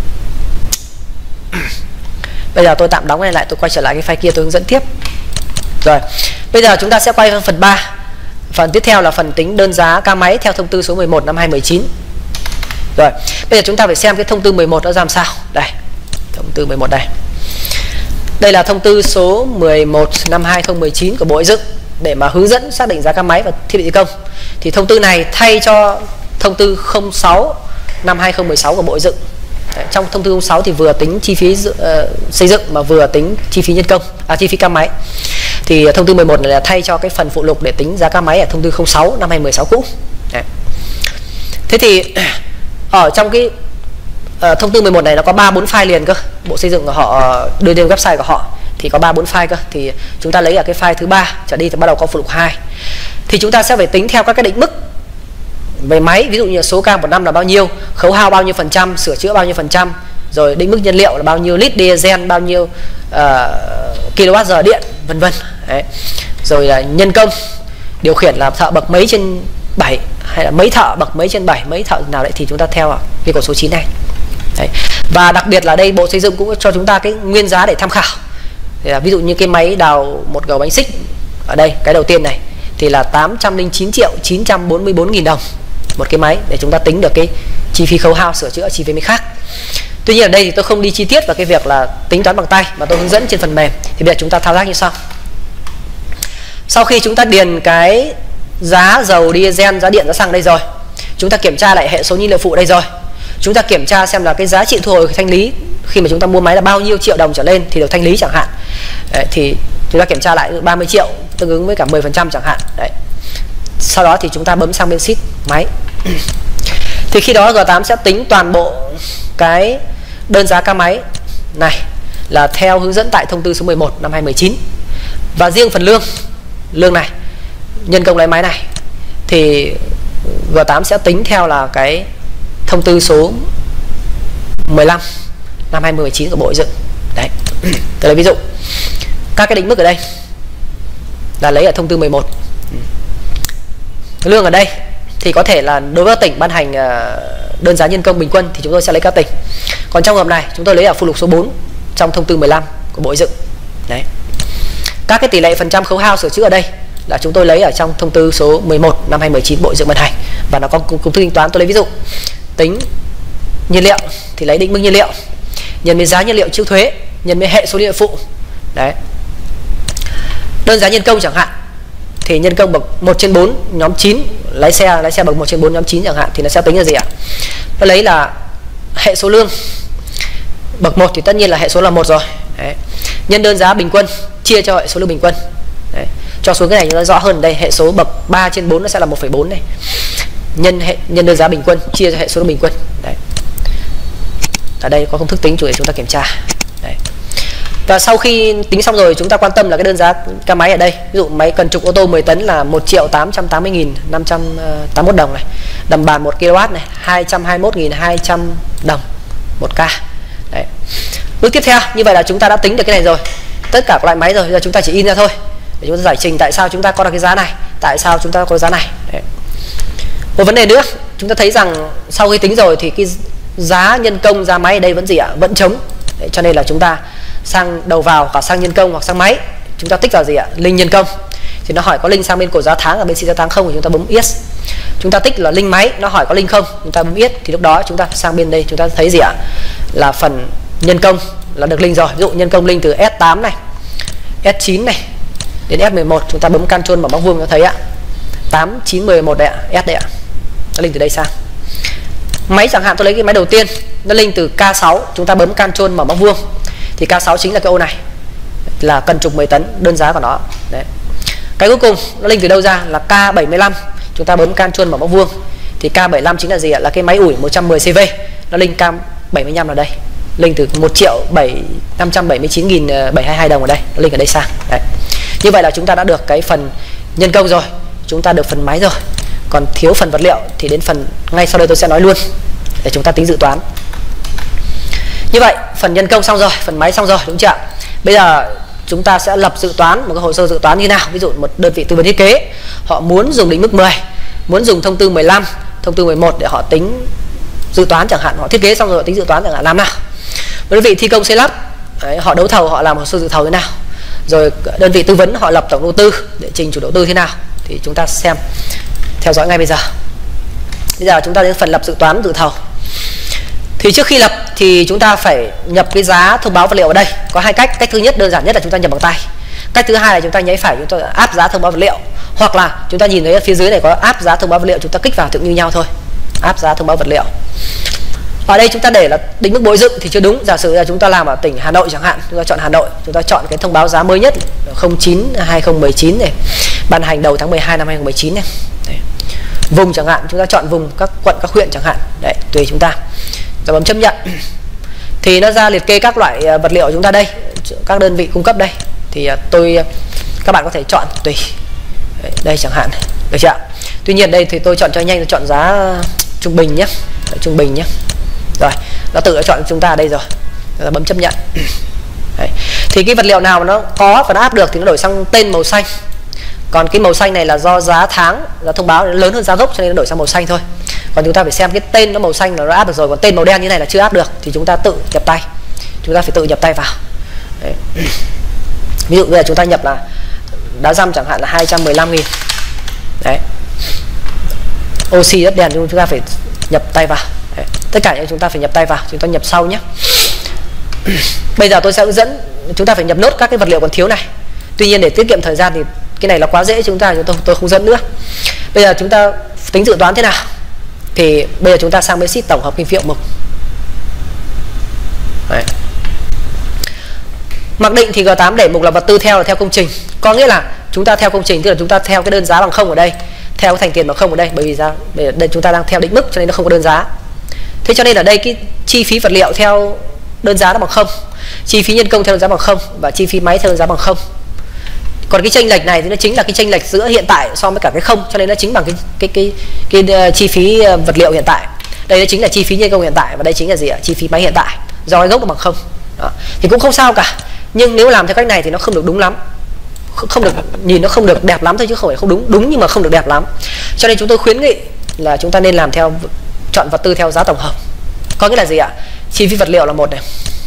Bây giờ tôi tạm đóng này lại, tôi quay trở lại cái file kia tôi hướng dẫn tiếp. Rồi, bây giờ chúng ta sẽ quay sang phần ba. Phần tiếp theo là phần tính đơn giá ca máy theo thông tư số mười một năm hai nghìn không trăm mười chín. Rồi, bây giờ chúng ta phải xem cái thông tư mười một nó làm sao. Đây, thông tư mười một đây. Đây là thông tư số mười một năm hai không một chín của Bộ Xây dựng để mà hướng dẫn xác định giá ca máy và thiết bị thi công. Thì thông tư này thay cho thông tư không sáu năm hai không một sáu của Bộ Xây dựng. Đấy, trong thông tư không sáu thì vừa tính chi phí uh, xây dựng mà vừa tính chi phí nhân công, à, chi phí ca máy. Thì thông tư mười một này là thay cho cái phần phụ lục để tính giá ca máy ở thông tư không sáu năm hai nghìn không trăm mười sáu cũ. Đấy. Thế thì ở trong cái uh, thông tư mười một này nó có ba bốn file liền cơ. Bộ Xây dựng của họ đưa lên website của họ thì có ba bốn file cơ. Thì chúng ta lấy ở cái file thứ ba trở đi thì bắt đầu có phụ lục hai. Thì chúng ta sẽ phải tính theo các cái định mức về máy, ví dụ như số ca một năm là bao nhiêu, khấu hao bao nhiêu phần trăm, sửa chữa bao nhiêu phần trăm, rồi định mức nhiên liệu là bao nhiêu lít diesel, bao nhiêu uh, kWh điện, vân vân. Rồi là nhân công điều khiển là thợ bậc mấy trên bảy hay là mấy thợ bậc mấy trên bảy, mấy thợ nào đấy thì chúng ta theo cái cột số chín này. Đấy. Và đặc biệt là đây Bộ Xây dựng cũng cho chúng ta cái nguyên giá để tham khảo. Thì là ví dụ như cái máy đào một gầu bánh xích ở đây, cái đầu tiên này thì là tám trăm lẻ chín triệu chín trăm bốn mươi bốn nghìn đồng một cái máy, để chúng ta tính được cái chi phí khấu hao, sửa chữa, chi phí máy khác. Tuy nhiên ở đây thì tôi không đi chi tiết vào cái việc là tính toán bằng tay mà tôi hướng dẫn trên phần mềm. Thì bây giờ chúng ta thao tác như sau. Sau khi chúng ta điền cái giá dầu diesel, giá điện, giá xăng đây rồi, chúng ta kiểm tra lại hệ số nhiên liệu phụ đây rồi, chúng ta kiểm tra xem là cái giá trị thu hồi thanh lý khi mà chúng ta mua máy là bao nhiêu triệu đồng trở lên thì được thanh lý chẳng hạn. Đấy, thì chúng ta kiểm tra lại ba mươi triệu tương ứng với cả mười phần trăm chẳng hạn. Đấy. Sau đó thì chúng ta bấm sang bên sheet máy. Thì khi đó G tám sẽ tính toàn bộ cái đơn giá ca máy này là theo hướng dẫn tại thông tư số mười một năm hai nghìn không trăm mười chín. Và riêng phần lương lương này, nhân công lái máy này thì G tám sẽ tính theo là cái thông tư số mười lăm năm hai nghìn không trăm mười chín của Bộ Xây dựng. Đấy. Tôi lấy ví dụ. Các cái định mức ở đây là lấy ở thông tư mười một. Lương ở đây thì có thể là đối với các tỉnh ban hành đơn giá nhân công bình quân thì chúng tôi sẽ lấy các tỉnh. Còn trong hợp này chúng tôi lấy ở phụ lục số bốn trong thông tư mười lăm của Bộ Xây dựng. Đấy. Các cái tỷ lệ phần trăm khấu hao sửa chữa ở đây là chúng tôi lấy ở trong thông tư số mười một năm hai nghìn không trăm mười chín Bộ Xây dựng ban hành, và nó có công thức tính toán. Tôi lấy ví dụ tính nhiên liệu thì lấy định mức nhiên liệu nhân với giá nhiên liệu trước thuế nhân với hệ số nhiên liệu phụ. Đấy. Đơn giá nhân công chẳng hạn thì nhân công bậc một trên bốn nhóm chín, lái xe lái xe bậc một trên bốn nhóm chín chẳng hạn, thì nó sẽ tính là gì ạ? Nó lấy là hệ số lương bậc một thì tất nhiên là hệ số là một rồi. Đấy. Nhân đơn giá bình quân chia cho hệ số lương bình quân. Đấy. Cho xuống cái này nó rõ hơn, đây hệ số bậc ba trên bốn nó sẽ là một phẩy bốn này. Nhân hệ nhân đơn giá bình quân chia cho hệ số lương bình quân. Đấy. Ở đây có công thức tính chủ để chúng ta kiểm tra. Đấy. Và sau khi tính xong rồi chúng ta quan tâm là cái đơn giá ca máy ở đây. Ví dụ máy cần trục ô tô mười tấn là một triệu tám trăm tám mươi nghìn năm trăm tám mươi mốt đồng này. Đầm bàn một ki lô oát này, hai trăm hai mươi mốt nghìn hai trăm đồng một ca. Đấy. Bước tiếp theo, như vậy là chúng ta đã tính được cái này rồi. Tất cả các loại máy rồi, giờ chúng ta chỉ in ra thôi để chúng ta giải trình tại sao chúng ta có được cái giá này, tại sao chúng ta có giá này. Đấy. Một vấn đề nữa, chúng ta thấy rằng sau khi tính rồi thì cái giá nhân công giá máy ở đây vẫn gì ạ? Vẫn trống. Đấy, cho nên là chúng ta sang đầu vào cả sang nhân công hoặc sang máy, chúng ta tích vào gì ạ? Link nhân công. Thì nó hỏi có link sang bên cổ giá tháng ở bên C giá tháng không thì chúng ta bấm yes. Chúng ta tích là link máy, nó hỏi có link không, chúng ta bấm yes, thì lúc đó chúng ta sang bên đây chúng ta thấy gì ạ? Là phần nhân công là được link rồi. Ví dụ nhân công link từ S tám này, S chín này đến S mười một, chúng ta bấm Ctrl vào móc vuông cho thấy ạ. tám, chín, mười một đây ạ, S đây ạ. Nó link từ đây sang. Máy chẳng hạn tôi lấy cái máy đầu tiên, nó link từ K sáu, chúng ta bấm Ctrl vào móc vuông. Thì K sáu chính là cái ô này, là cần trục mười tấn, đơn giá của nó. Đấy. Cái cuối cùng nó link từ đâu ra là K bảy mươi lăm, chúng ta bấm Ctrl vào móc vuông. Thì K bảy mươi lăm chính là gì ạ? Là cái máy ủi một trăm mười xê vê. Nó link K bảy mươi lăm là đây. Link từ một triệu năm trăm bảy mươi chín nghìn bảy trăm hai mươi hai đồng ở đây, nó link ở đây sang. Đấy. Như vậy là chúng ta đã được cái phần nhân công rồi, chúng ta được phần máy rồi. Còn thiếu phần vật liệu thì đến phần ngay sau đây tôi sẽ nói luôn để chúng ta tính dự toán. Như vậy phần nhân công xong rồi, phần máy xong rồi, đúng chưa ạ? Bây giờ chúng ta sẽ lập dự toán, một cái hồ sơ dự toán như nào. Ví dụ một đơn vị tư vấn thiết kế họ muốn dùng định mức mười, muốn dùng thông tư mười lăm, thông tư mười một để họ tính dự toán chẳng hạn, họ thiết kế xong rồi họ tính dự toán chẳng hạn, làm nào? Một đơn vị thi công xây lắp, đấy, họ đấu thầu họ làm hồ sơ dự thầu thế nào? Rồi đơn vị tư vấn họ lập tổng đầu tư để trình chủ đầu tư thế nào? Thì chúng ta xem theo dõi ngay bây giờ. Bây giờ chúng ta đến phần lập dự toán dự thầu. Thì trước khi lập thì chúng ta phải nhập cái giá thông báo vật liệu ở đây. Có hai cách. Cách thứ nhất đơn giản nhất là chúng ta nhập bằng tay. Cách thứ hai là chúng ta nháy phải, chúng ta áp giá thông báo vật liệu. Hoặc là chúng ta nhìn thấy ở phía dưới này có áp giá thông báo vật liệu, chúng ta kích vào tự như nhau thôi. Áp giá thông báo vật liệu. Ở đây chúng ta để là định mức Bộ Xây dựng thì chưa đúng. Giả sử là chúng ta làm ở tỉnh Hà Nội chẳng hạn, chúng ta chọn Hà Nội, chúng ta chọn cái thông báo giá mới nhất không chín hai không một chín này, ban hành đầu tháng mười hai năm hai không một chín này. Đấy. Vùng chẳng hạn, chúng ta chọn vùng các quận các huyện chẳng hạn. Đấy, tùy chúng ta. Rồi bấm chấp nhận. Thì nó ra liệt kê các loại vật liệu chúng ta đây, các đơn vị cung cấp đây. Thì tôi các bạn có thể chọn tùy. Đấy, đây chẳng hạn, được chưa ạ? Tuy nhiên đây thì tôi chọn cho nhanh, tôi chọn giá trung bình nhé. Đấy, trung bình nhé. Rồi, nó tự đã chọn chúng ta ở đây rồi. Rồi bấm chấp nhận. Đấy. Thì cái vật liệu nào mà nó có và nó áp được thì nó đổi sang tên màu xanh. Còn cái màu xanh này là do giá tháng, giá thông báo lớn hơn giá gốc cho nên nó đổi sang màu xanh thôi. Còn chúng ta phải xem cái tên nó màu xanh là nó áp được rồi, còn tên màu đen như này là chưa áp được thì chúng ta tự nhập tay. Chúng ta phải tự nhập tay vào. Đấy. Ví dụ bây giờ chúng ta nhập là đá răm chẳng hạn là hai trăm mười lăm nghìn. Đấy. Oxy đất đèn chúng ta phải nhập tay vào. Đấy. Tất cả những chúng ta phải nhập tay vào, chúng ta nhập sau nhé. Bây giờ tôi sẽ hướng dẫn chúng ta phải nhập nốt các cái vật liệu còn thiếu này. Tuy nhiên để tiết kiệm thời gian thì cái này là quá dễ, chúng ta tôi, tôi không dẫn nữa. Bây giờ chúng ta tính dự toán thế nào? Thì bây giờ chúng ta sang bên sheet tổng hợp kinh phí hạng mục. Đấy. Mặc định thì G tám để mục là vật tư theo là theo công trình. Có nghĩa là chúng ta theo công trình, tức là chúng ta theo cái đơn giá bằng không ở đây, theo cái thành tiền bằng không ở đây, bởi vì ra đây chúng ta đang theo định mức cho nên nó không có đơn giá. Thế cho nên ở đây cái chi phí vật liệu theo đơn giá nó bằng không, chi phí nhân công theo đơn giá bằng không và chi phí máy theo đơn giá bằng không. Còn cái chênh lệch này thì nó chính là cái chênh lệch giữa hiện tại so với cả cái không, cho nên nó chính bằng cái cái cái cái, cái chi phí vật liệu hiện tại. Đây nó chính là chi phí nhân công hiện tại và đây chính là gì ạ? Chi phí máy hiện tại. Do cái gốc nó bằng không. Đó. Thì cũng không sao cả. Nhưng nếu làm theo cách này thì nó không được đúng lắm. Không được, nhìn nó không được đẹp lắm thôi chứ không phải không đúng, đúng nhưng mà không được đẹp lắm. Cho nên chúng tôi khuyến nghị là chúng ta nên làm theo, chọn vật tư theo giá tổng hợp. Có nghĩa là gì ạ? Chi phí vật liệu là một này,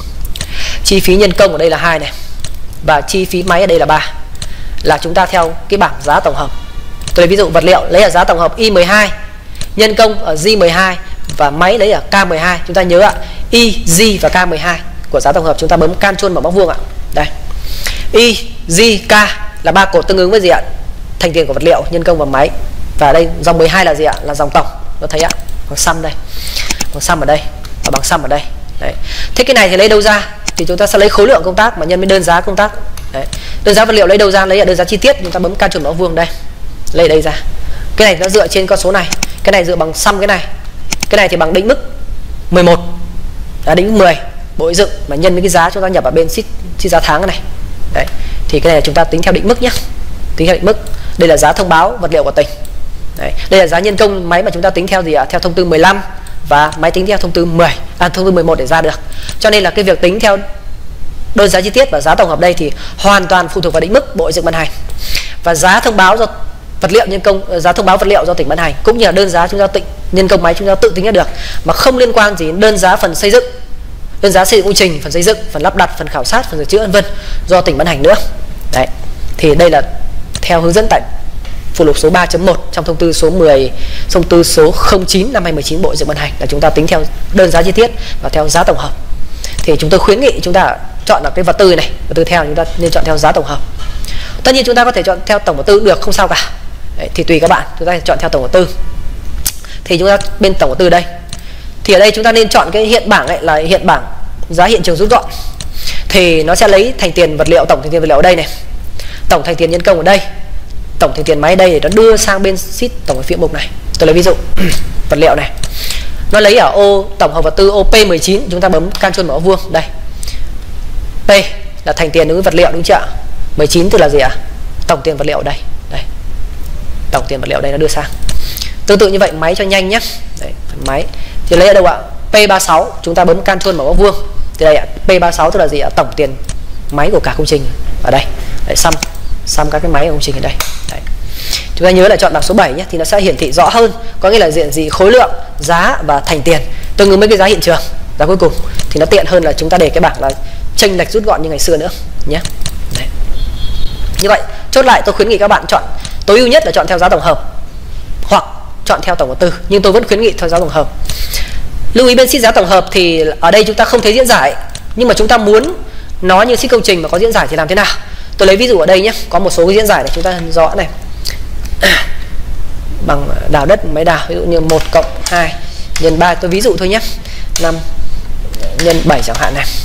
chi phí nhân công ở đây là hai này, và chi phí máy ở đây là ba. Là chúng ta theo cái bảng giá tổng hợp. Tôi lấy ví dụ vật liệu lấy ở giá tổng hợp Y mười hai, nhân công ở G mười hai và máy lấy ở K mười hai. Chúng ta nhớ ạ, Y, G và K mười hai của giá tổng hợp chúng ta bấm can chuôn vào móc vuông ạ. Đây. Y, G, K là ba cột tương ứng với gì ạ? Thành tiền của vật liệu, nhân công và máy. Và đây dòng mười hai là gì ạ? Là dòng tổng. Nó thấy ạ? Bằng sum đây. Bằng sum ở đây và bằng sum ở đây. Đấy. Thế cái này thì lấy đâu ra? Thì chúng ta sẽ lấy khối lượng công tác mà nhân với đơn giá công tác. Đấy. Đơn giá vật liệu lấy đâu ra? Lấy ở đơn giá chi tiết, chúng ta bấm can chuồn móc vuông đây. Lấy ở đây ra. Cái này nó dựa trên con số này, cái này dựa bằng sum cái này. Cái này thì bằng định mức mười một. Đã định mức mười, bộ dựng mà nhân với cái giá chúng ta nhập ở bên sheet, sheet giá tháng cái này. Đấy. Thì cái này chúng ta tính theo định mức nhé. Tính theo định mức. Đây là giá thông báo vật liệu của tỉnh. Đấy. Đây là giá nhân công máy mà chúng ta tính theo gì ạ? Theo thông tư mười lăm và máy tính theo thông tư mười, à, thông tư mười một để ra được. Cho nên là cái việc tính theo đơn giá chi tiết và giá tổng hợp đây thì hoàn toàn phụ thuộc vào định mức bộ dựng ban hành. Và giá thông báo do vật liệu nhân công, giá thông báo vật liệu do tỉnh ban hành cũng như là đơn giá chúng ta tự nhân công máy chúng ta tự tính ra được, mà không liên quan gì đến đơn giá phần xây dựng, đơn giá xây dựng công trình, phần xây dựng, phần lắp đặt, phần khảo sát, phần sửa chữa vân vân do tỉnh ban hành nữa. Đấy. Thì đây là theo hướng dẫn tại phụ lục số ba chấm một trong thông tư số mười, thông tư số không chín năm hai nghìn không trăm mười chín Bộ Xây dựng ban hành là chúng ta tính theo đơn giá chi tiết và theo giá tổng hợp. Thì chúng tôi khuyến nghị chúng ta chọn là cái vật tư này, vật tư theo chúng ta nên chọn theo giá tổng hợp. Tất nhiên chúng ta có thể chọn theo tổng vật tư được, không sao cả. Đấy, thì tùy các bạn, chúng ta chọn theo tổng vật tư. Thì chúng ta bên tổng vật tư đây. Thì ở đây chúng ta nên chọn cái hiện bảng ấy là hiện bảng giá hiện trường rút gọn. Thì nó sẽ lấy thành tiền vật liệu, tổng thành tiền vật liệu ở đây này. Tổng thành tiền nhân công ở đây. Tổng thành tiền máy ở đây để nó đưa sang bên sheet tổng hợp phiếu mục này. Tôi lấy ví dụ vật liệu này. Nó lấy ở ô tổng hợp vật tư ô P mười chín, chúng ta bấm can chuôn mỏ vuông đây. P là thành tiền đối với vật liệu đúng chưa? mười chín tức là gì ạ? Tổng tiền vật liệu ở đây. Đây. Tổng tiền vật liệu đây nó đưa sang. Tương tự như vậy máy cho nhanh nhé. Đấy, phần máy. Thì lấy ở đâu ạ? P ba mươi sáu, chúng ta bấm can chuôn mỏ vuông. Thì đây ạ, P ba mươi sáu tức là gì ạ? Tổng tiền máy của cả công trình ở đây. Đấy, sum sum các cái máy ở công trình ở đây. Đấy. Chúng ta nhớ là chọn bảng số bảy nhé, thì nó sẽ hiển thị rõ hơn, có nghĩa là diện gì khối lượng, giá và thành tiền tương ứng với cái giá hiện trường, giá cuối cùng, thì nó tiện hơn là chúng ta để cái bảng là chênh lệch rút gọn như ngày xưa nữa nhé. Đấy. Như vậy chốt lại tôi khuyến nghị các bạn chọn tối ưu nhất là chọn theo giá tổng hợp hoặc chọn theo tổng vật tư, nhưng tôi vẫn khuyến nghị theo giá tổng hợp. Lưu ý bên sheet giá tổng hợp thì ở đây chúng ta không thấy diễn giải, nhưng mà chúng ta muốn nó như sheet công trình mà có diễn giải thì làm thế nào? Tôi lấy ví dụ ở đây nhé, có một số cái diễn giải này chúng ta rõ này. Bằng đào đất máy đào, ví dụ như một cộng hai nhân ba, tôi ví dụ thôi nhé, năm nhân bảy chẳng hạn này,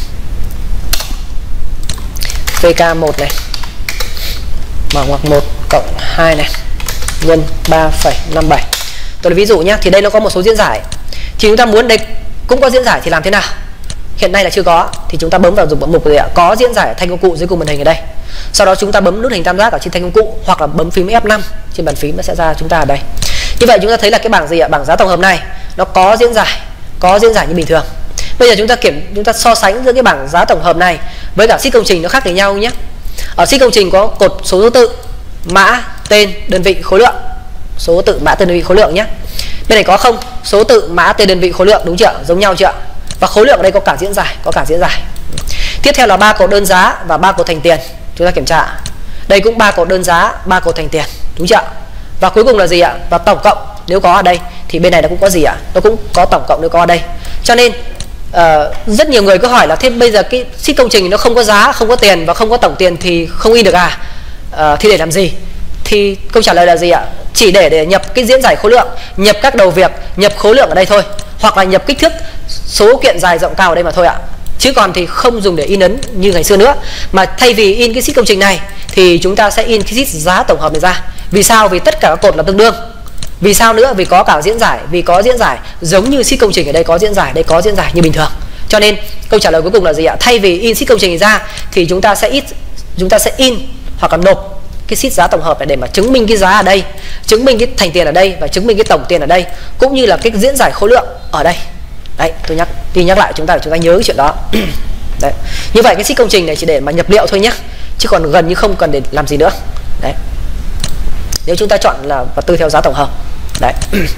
pê ca một này bằng hoặc một cộng hai này nhân ba phẩy năm bảy. Tôi lấy ví dụ nhé, thì đây nó có một số diễn giải, thì chúng ta muốn đây cũng có diễn giải thì làm thế nào? Hiện nay là chưa có, thì chúng ta bấm vào dùng mục gì ạ? Có diễn giải thanh công cụ dưới cùng màn hình ở đây. Sau đó chúng ta bấm nút hình tam giác ở trên thanh công cụ hoặc là bấm phím F năm trên bàn phím, nó sẽ ra chúng ta ở đây. Như vậy chúng ta thấy là cái bảng gì ạ? Bảng giá tổng hợp này nó có diễn giải, có diễn giải như bình thường. Bây giờ chúng ta kiểm chúng ta so sánh giữa cái bảng giá tổng hợp này với cả sheet công trình nó khác với nhau nhé. Ở sheet công trình có cột số thứ tự, mã, tên, đơn vị, khối lượng. Số tự, mã, tên, đơn vị, khối lượng nhé. Bên này có không? Số tự, mã, tên, đơn vị, khối lượng, đúng chưa? Giống nhau chưa? Và khối lượng ở đây có cả diễn giải, có cả diễn giải. Tiếp theo là ba cột đơn giá và ba cột thành tiền. Chúng ta kiểm tra. Đây cũng ba cột đơn giá, ba cột thành tiền, đúng chưa? Và cuối cùng là gì ạ? Và tổng cộng nếu có ở đây thì bên này nó cũng có gì ạ? Nó cũng có tổng cộng nếu có ở đây. Cho nên uh, rất nhiều người cứ hỏi là thế bây giờ cái sheet công trình nó không có giá, không có tiền và không có tổng tiền thì không in được à? Uh, thì để làm gì? Thì câu trả lời là gì ạ? Chỉ để để nhập cái diễn giải khối lượng, nhập các đầu việc, nhập khối lượng ở đây thôi, hoặc là nhập kích thước số kiện dài rộng cao ở đây mà thôi ạ. Chứ còn thì không dùng để in ấn như ngày xưa nữa, mà thay vì in cái sheet công trình này thì chúng ta sẽ in cái sheet giá tổng hợp này ra. Vì sao? Vì tất cả các cột là tương đương. Vì sao nữa? Vì có cả diễn giải, vì có diễn giải giống như sheet công trình ở đây có diễn giải, đây có diễn giải như bình thường. Cho nên câu trả lời cuối cùng là gì ạ? Thay vì in sheet công trình ra thì chúng ta sẽ ít chúng ta sẽ in hoặc là nộp cái sheet giá tổng hợp này để mà chứng minh cái giá ở đây, chứng minh cái thành tiền ở đây và chứng minh cái tổng tiền ở đây, cũng như là cái diễn giải khối lượng ở đây. Đấy, tôi nhắc tôi nhắc lại chúng ta để chúng ta nhớ cái chuyện đó. Đấy. Như vậy cái sheet công trình này chỉ để mà nhập liệu thôi nhé, chứ còn gần như không cần để làm gì nữa. Đấy. Nếu chúng ta chọn là vật tư theo giá tổng hợp. Đấy.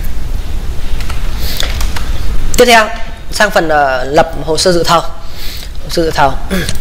Tiếp theo sang phần uh, lập hồ sơ dự thầu. Hồ sơ dự thầu.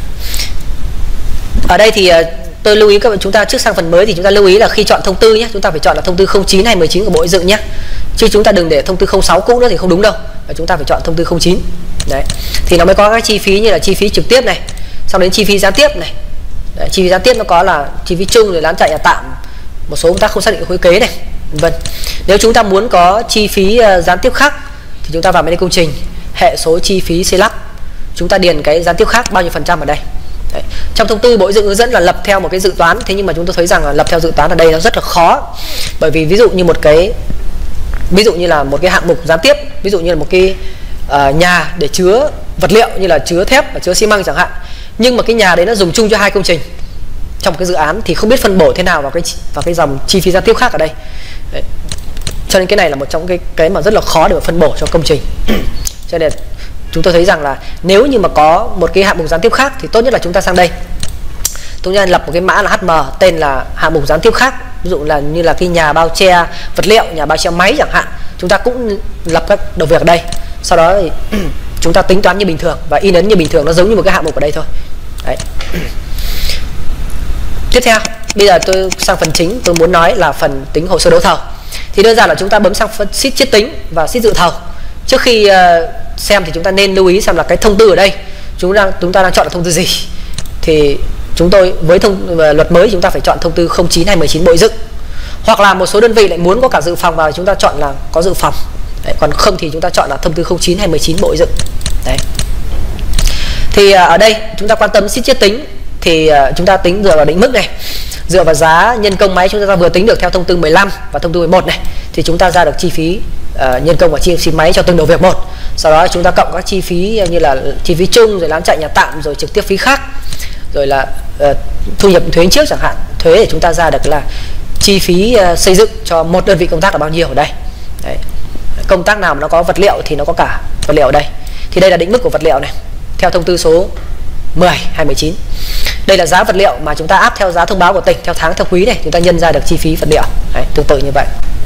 Ở đây thì uh, tôi lưu ý các bạn, chúng ta trước sang phần mới thì chúng ta lưu ý là khi chọn thông tư nhé, chúng ta phải chọn là thông tư không chín hay mười chín của Bộ Xây dựng nhé, chứ chúng ta đừng để thông tư không sáu cũ nữa thì không đúng đâu. Và chúng ta phải chọn thông tư không chín. Đấy. Thì nó mới có các chi phí như là chi phí trực tiếp này, xong đến chi phí gián tiếp này. Đấy, chi phí gián tiếp nó có là chi phí chung rồi lán chạy nhà tạm, một số chúng ta không xác định khối kế này, vân. Nếu chúng ta muốn có chi phí uh, gián tiếp khác thì chúng ta vào bên công trình, hệ số chi phí xây lắp, chúng ta điền cái gián tiếp khác bao nhiêu phần trăm ở đây. Đấy. Trong thông tư Bộ Xây dựng hướng dẫn là lập theo một cái dự toán, thế nhưng mà chúng tôi thấy rằng là lập theo dự toán ở đây nó rất là khó, bởi vì ví dụ như một cái ví dụ như là một cái hạng mục gián tiếp, ví dụ như là một cái uh, nhà để chứa vật liệu như là chứa thép và chứa xi măng chẳng hạn, nhưng mà cái nhà đấy nó dùng chung cho hai công trình trong một cái dự án thì không biết phân bổ thế nào vào cái vào cái dòng chi phí gián tiếp khác ở đây. Đấy. Cho nên cái này là một trong cái cái mà rất là khó để mà phân bổ cho công trình. Cho nên chúng tôi thấy rằng là nếu như mà có một cái hạng mục gián tiếp khác thì tốt nhất là chúng ta sang đây, chúng ta lập một cái mã là hát em tên là hạng mục gián tiếp khác, ví dụ là như là cái nhà bao che vật liệu, nhà bao che máy chẳng hạn, chúng ta cũng lập các đầu việc ở đây, sau đó thì chúng ta tính toán như bình thường và in ấn như bình thường, nó giống như một cái hạng mục ở đây thôi. Đấy. Tiếp theo bây giờ tôi sang phần chính, tôi muốn nói là phần tính hồ sơ đấu thầu. Thì đơn giản là chúng ta bấm sang phần sheet chiết tính và sheet dự thầu. Trước khi uh, xem thì chúng ta nên lưu ý xem là cái thông tư ở đây chúng ta chúng ta đang chọn là thông tư gì. Thì chúng tôi với thông uh, luật mới chúng ta phải chọn thông tư không chín hay mười chín Bộ Xây dựng. Hoặc là một số đơn vị lại muốn có cả dự phòng vào, chúng ta chọn là có dự phòng. Đấy, còn không thì chúng ta chọn là thông tư không chín hay mười chín Bộ Xây dựng. Đấy. Thì uh, ở đây chúng ta quan tâm sheet chiết tính thì uh, chúng ta tính dựa vào định mức này, dựa vào giá nhân công máy chúng ta vừa tính được theo thông tư mười lăm và thông tư mười một này, thì chúng ta ra được chi phí uh, nhân công và chi phí máy cho từng đầu việc một. Sau đó chúng ta cộng các chi phí như là chi phí chung, rồi lán chạy nhà tạm, rồi trực tiếp phí khác, rồi là uh, thu nhập thuế trước chẳng hạn, thuế để chúng ta ra được là chi phí uh, xây dựng cho một đơn vị công tác là bao nhiêu ở đây. Đấy. Công tác nào mà nó có vật liệu thì nó có cả vật liệu ở đây. Thì đây là định mức của vật liệu này theo thông tư số mười hay mười chín. Đây là giá vật liệu mà chúng ta áp theo giá thông báo của tỉnh theo tháng theo quý này, chúng ta nhân ra được chi phí vật liệu. Đấy, tương tự như vậy.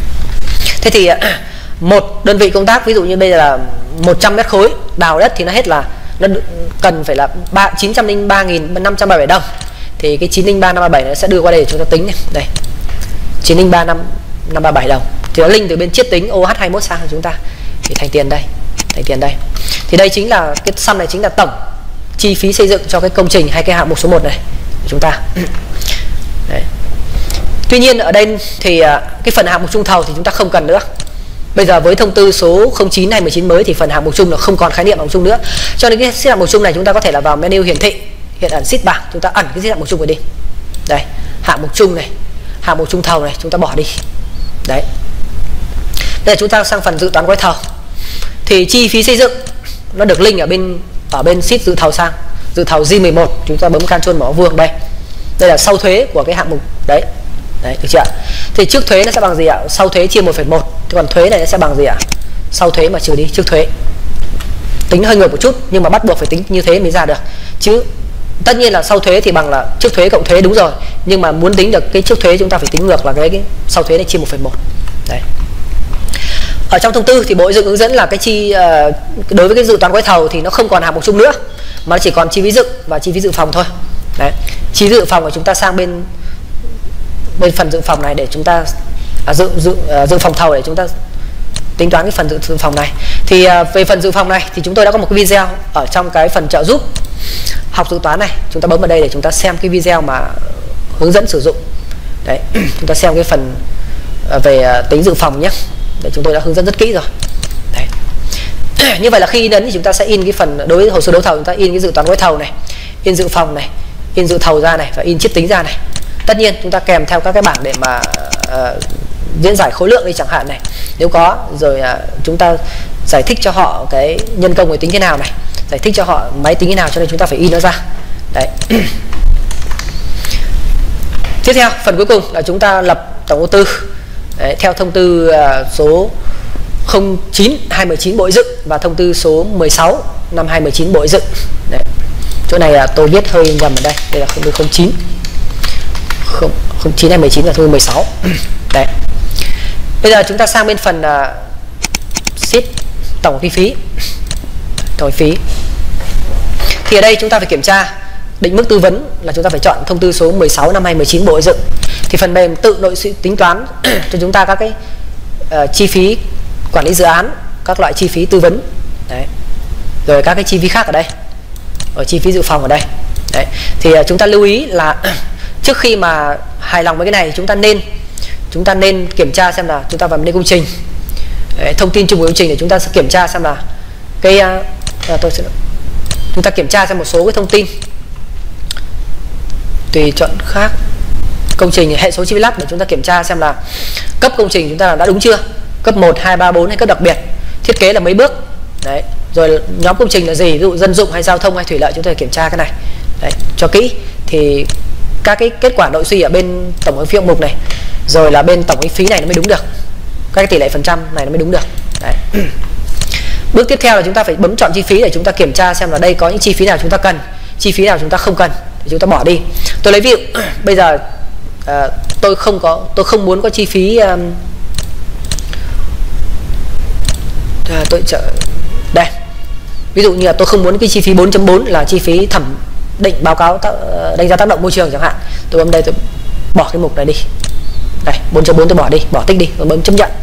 Thế thì một đơn vị công tác ví dụ như bây giờ là một trăm mét khối đào đất thì nó hết là nó cần phải là chín trăm linh ba nghìn năm trăm ba mươi bảy đồng. Thì cái chín trăm linh ba nghìn năm trăm ba mươi bảy nó sẽ đưa qua đây để chúng ta tính này. Đây. chín trăm linh ba nghìn năm trăm ba mươi bảy đồng. Thì nó link từ bên chiết tính ô hát hai mươi mốt sang cho chúng ta thì thành tiền đây. Thành tiền đây. Thì đây chính là cái sum này chính là tổng chi phí xây dựng cho cái công trình hay cái hạng mục số một này của chúng ta. Đấy. Tuy nhiên ở đây thì cái phần hạng mục chung thầu thì chúng ta không cần nữa. Bây giờ với thông tư số không chín hay mười chín mới thì phần hạng mục chung là không còn khái niệm hạng mục chung nữa. Cho nên cái sheet hạng mục chung này chúng ta có thể là vào menu hiển thị, hiện ẩn sheet bảng, chúng ta ẩn cái sheet hạng mục chung này đi. Đây, hạng mục chung này, hạng mục chung thầu này chúng ta bỏ đi. Đấy. Đây là chúng ta sang phần dự toán gói thầu. Thì chi phí xây dựng nó được link ở bên ở bên sheet dự thầu sang dự thầu G mười một, chúng ta bấm Ctrl mỏ vuông đây. Đây là sau thuế của cái hạng mục đấy. Đấy, được chưa? Thì trước thuế nó sẽ bằng gì ạ? Sau thuế chia một phẩy một. Còn thuế này nó sẽ bằng gì ạ? Sau thuế mà trừ đi trước thuế. Tính hơi ngược một chút nhưng mà bắt buộc phải tính như thế mới ra được. Chứ tất nhiên là sau thuế thì bằng là trước thuế cộng thuế đúng rồi, nhưng mà muốn tính được cái trước thuế chúng ta phải tính ngược là cái, cái sau thuế này chia một phẩy một. Đấy. Ở trong thông tư thì Bộ Xây dựng hướng dẫn là cái chi uh, đối với cái dự toán gói thầu thì nó không còn hạng mục chung nữa mà nó chỉ còn chi phí dựng và chi phí dự phòng thôi. Đấy. Chi phí dự phòng của chúng ta sang bên bên phần dự phòng này để chúng ta à, dự dự uh, dự phòng thầu để chúng ta tính toán cái phần dự, dự phòng này. Thì uh, về phần dự phòng này thì chúng tôi đã có một cái video ở trong cái phần trợ giúp học dự toán này, chúng ta bấm vào đây để chúng ta xem cái video mà hướng dẫn sử dụng. Đấy, chúng ta xem cái phần uh, về uh, tính dự phòng nhé. Để chúng tôi đã hướng dẫn rất kỹ rồi. Đấy. Như vậy là khi in ấn thì chúng ta sẽ in cái phần đối với hồ sơ đấu thầu, chúng ta in cái dự toán gói thầu này, in dự phòng này, in dự thầu ra này và in chiết tính ra này. Tất nhiên chúng ta kèm theo các cái bảng để mà uh, diễn giải khối lượng đi chẳng hạn này, nếu có, rồi uh, chúng ta giải thích cho họ cái nhân công phải tính thế nào này, giải thích cho họ máy tính thế nào, cho nên chúng ta phải in nó ra. Đấy. Tiếp theo, phần cuối cùng là chúng ta lập tổng đầu tư. Đấy, theo thông tư uh, số không chín hai một chín Bộ Xây dựng và thông tư số mười sáu năm hai một chín Bộ Xây dựng. Đấy. Chỗ này uh, tôi viết hơi nhầm ở đây, đây là thông tư không chín không chín hai một chín là thông tư mười sáu. Đấy. Bây giờ chúng ta sang bên phần uh, sheet tổng kinh phí. Tổng phí. Thì ở đây chúng ta phải kiểm tra định mức tư vấn là chúng ta phải chọn thông tư số mười sáu năm hai một chín Bộ Xây dựng. Thì phần mềm tự nội tính toán cho chúng ta các cái uh, chi phí quản lý dự án, các loại chi phí tư vấn. Đấy. Rồi các cái chi phí khác ở đây. Ở chi phí dự phòng ở đây. Đấy. Thì uh, chúng ta lưu ý là trước khi mà hài lòng với cái này, chúng ta nên chúng ta nên kiểm tra xem là chúng ta vào lên công trình. Đấy, thông tin chung của công trình để chúng ta sẽ kiểm tra xem là cái uh, tôi sẽ chúng ta kiểm tra xem một số cái thông tin tùy chọn khác công trình hệ số chi phí lắp để chúng ta kiểm tra xem là cấp công trình chúng ta đã đúng chưa, cấp một, hai, ba, bốn hay cấp đặc biệt, thiết kế là mấy bước. Đấy, rồi nhóm công trình là gì, ví dụ dân dụng hay giao thông hay thủy lợi, chúng ta phải kiểm tra cái này. Đấy, cho kỹ thì các cái kết quả nội suy ở bên tổng kinh phí hạng mục này, rồi là bên tổng kinh phí này nó mới đúng được, các cái tỷ lệ phần trăm này nó mới đúng được. Đấy. Bước tiếp theo là chúng ta phải bấm chọn chi phí để chúng ta kiểm tra xem là đây có những chi phí nào chúng ta cần, chi phí nào chúng ta không cần thì chúng ta bỏ đi. Tôi lấy ví dụ bây giờ uh, tôi không có tôi không muốn có chi phí um, uh, tôi chợ đây, ví dụ như là tôi không muốn cái chi phí bốn chấm bốn là chi phí thẩm định báo cáo tác, uh, đánh giá tác động môi trường chẳng hạn. Tôi bấm đây, tôi bỏ cái mục này đi, đây bốn chấm bốn tôi bỏ đi, bỏ tích đi và bấm chấp nhận.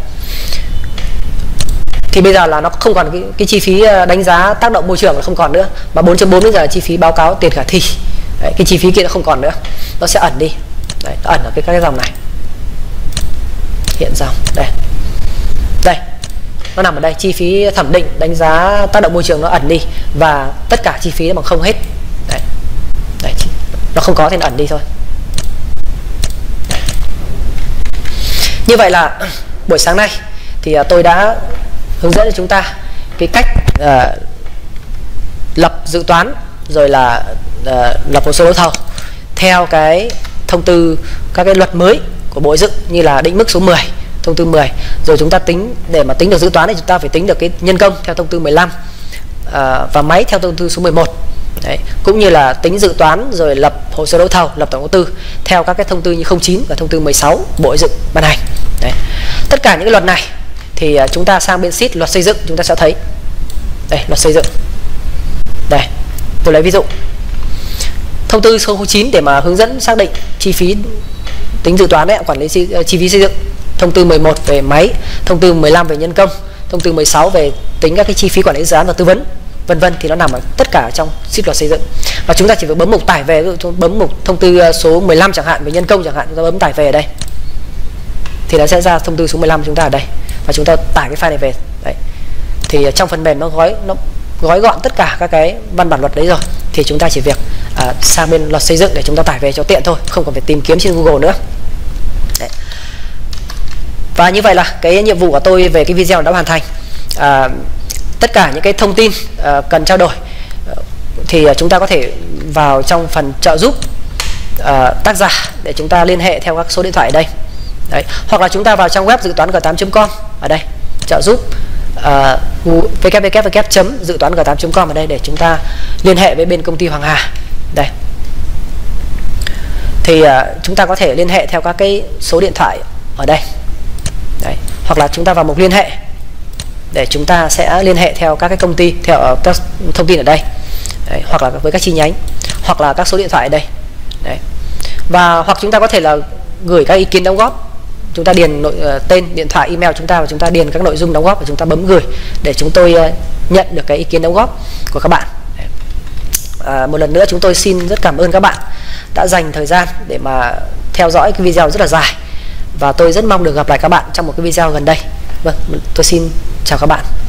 Thì bây giờ là nó không còn cái, cái chi phí đánh giá tác động môi trường là không còn nữa, mà bốn chấm bốn bây giờ là chi phí báo cáo tiền khả thi. Đấy, cái chi phí kia nó không còn nữa, nó sẽ ẩn đi. Đấy, nó ẩn ở cái các cái dòng này, hiện dòng đây, đây nó nằm ở đây, chi phí thẩm định đánh giá tác động môi trường nó ẩn đi và tất cả chi phí nó bằng không hết. Đấy, đấy nó không có thì nó ẩn đi thôi. Đấy. Như vậy là buổi sáng nay thì tôi đã hướng dẫn cho chúng ta cái cách uh, lập dự toán, rồi là uh, lập hồ sơ đấu thầu theo cái thông tư, các cái luật mới của Bộ Xây dựng như là định mức số mười, thông tư mười. Rồi chúng ta tính, để mà tính được dự toán thì chúng ta phải tính được cái nhân công theo thông tư mười lăm uh, và máy theo thông tư số mười một. Đấy, cũng như là tính dự toán rồi lập hồ sơ đấu thầu, lập tổng đầu tư theo các cái thông tư như không chín và thông tư mười sáu Bộ Xây dựng ban hành. Đấy. Tất cả những cái luật này thì chúng ta sang bên sheet luật xây dựng chúng ta sẽ thấy đây, luật xây dựng đây, tôi lấy ví dụ thông tư số chín để mà hướng dẫn xác định chi phí tính dự toán đấy, quản lý chi, chi phí xây dựng, thông tư mười một về máy, thông tư mười lăm về nhân công, thông tư mười sáu về tính các cái chi phí quản lý dự án và tư vấn, vân vân, thì nó nằm ở tất cả trong sheet luật xây dựng. Và chúng ta chỉ phải bấm mục tải về, ví dụ bấm mục thông tư số mười lăm chẳng hạn về nhân công chẳng hạn, chúng ta bấm tải về ở đây thì nó sẽ ra thông tư số mười lăm chúng ta ở đây, và chúng ta tải cái file này về. Đấy. Thì trong phần mềm nó gói nó gói gọn tất cả các cái văn bản luật đấy rồi, thì chúng ta chỉ việc à, sang bên luật xây dựng để chúng ta tải về cho tiện thôi, không cần phải tìm kiếm trên Google nữa. Đấy. Và như vậy là cái nhiệm vụ của tôi về cái video đã hoàn thành. À, tất cả những cái thông tin à, cần trao đổi thì chúng ta có thể vào trong phần trợ giúp à, tác giả để chúng ta liên hệ theo các số điện thoại ở đây. Đấy. Hoặc là chúng ta vào trang web dự toán g tám chấm com ở đây, trợ giúp uh, w w w chấm dự toán g tám chấm com ở đây để chúng ta liên hệ với bên công ty Hoàng Hà. Đây. Thì uh, chúng ta có thể liên hệ theo các cái số điện thoại ở đây. Đấy. Hoặc là chúng ta vào mục liên hệ để chúng ta sẽ liên hệ theo các cái công ty theo uh, các thông tin ở đây. Đấy. Hoặc là với các chi nhánh, hoặc là các số điện thoại ở đây. Đấy. Và hoặc chúng ta có thể là gửi các ý kiến đóng góp, chúng ta điền nội, uh, tên, điện thoại, email chúng ta và chúng ta điền các nội dung đóng góp và chúng ta bấm gửi để chúng tôi uh, nhận được cái ý kiến đóng góp của các bạn. Uh, một lần nữa chúng tôi xin rất cảm ơn các bạn đã dành thời gian để mà theo dõi cái video rất là dài, và tôi rất mong được gặp lại các bạn trong một cái video gần đây. Vâng, tôi xin chào các bạn.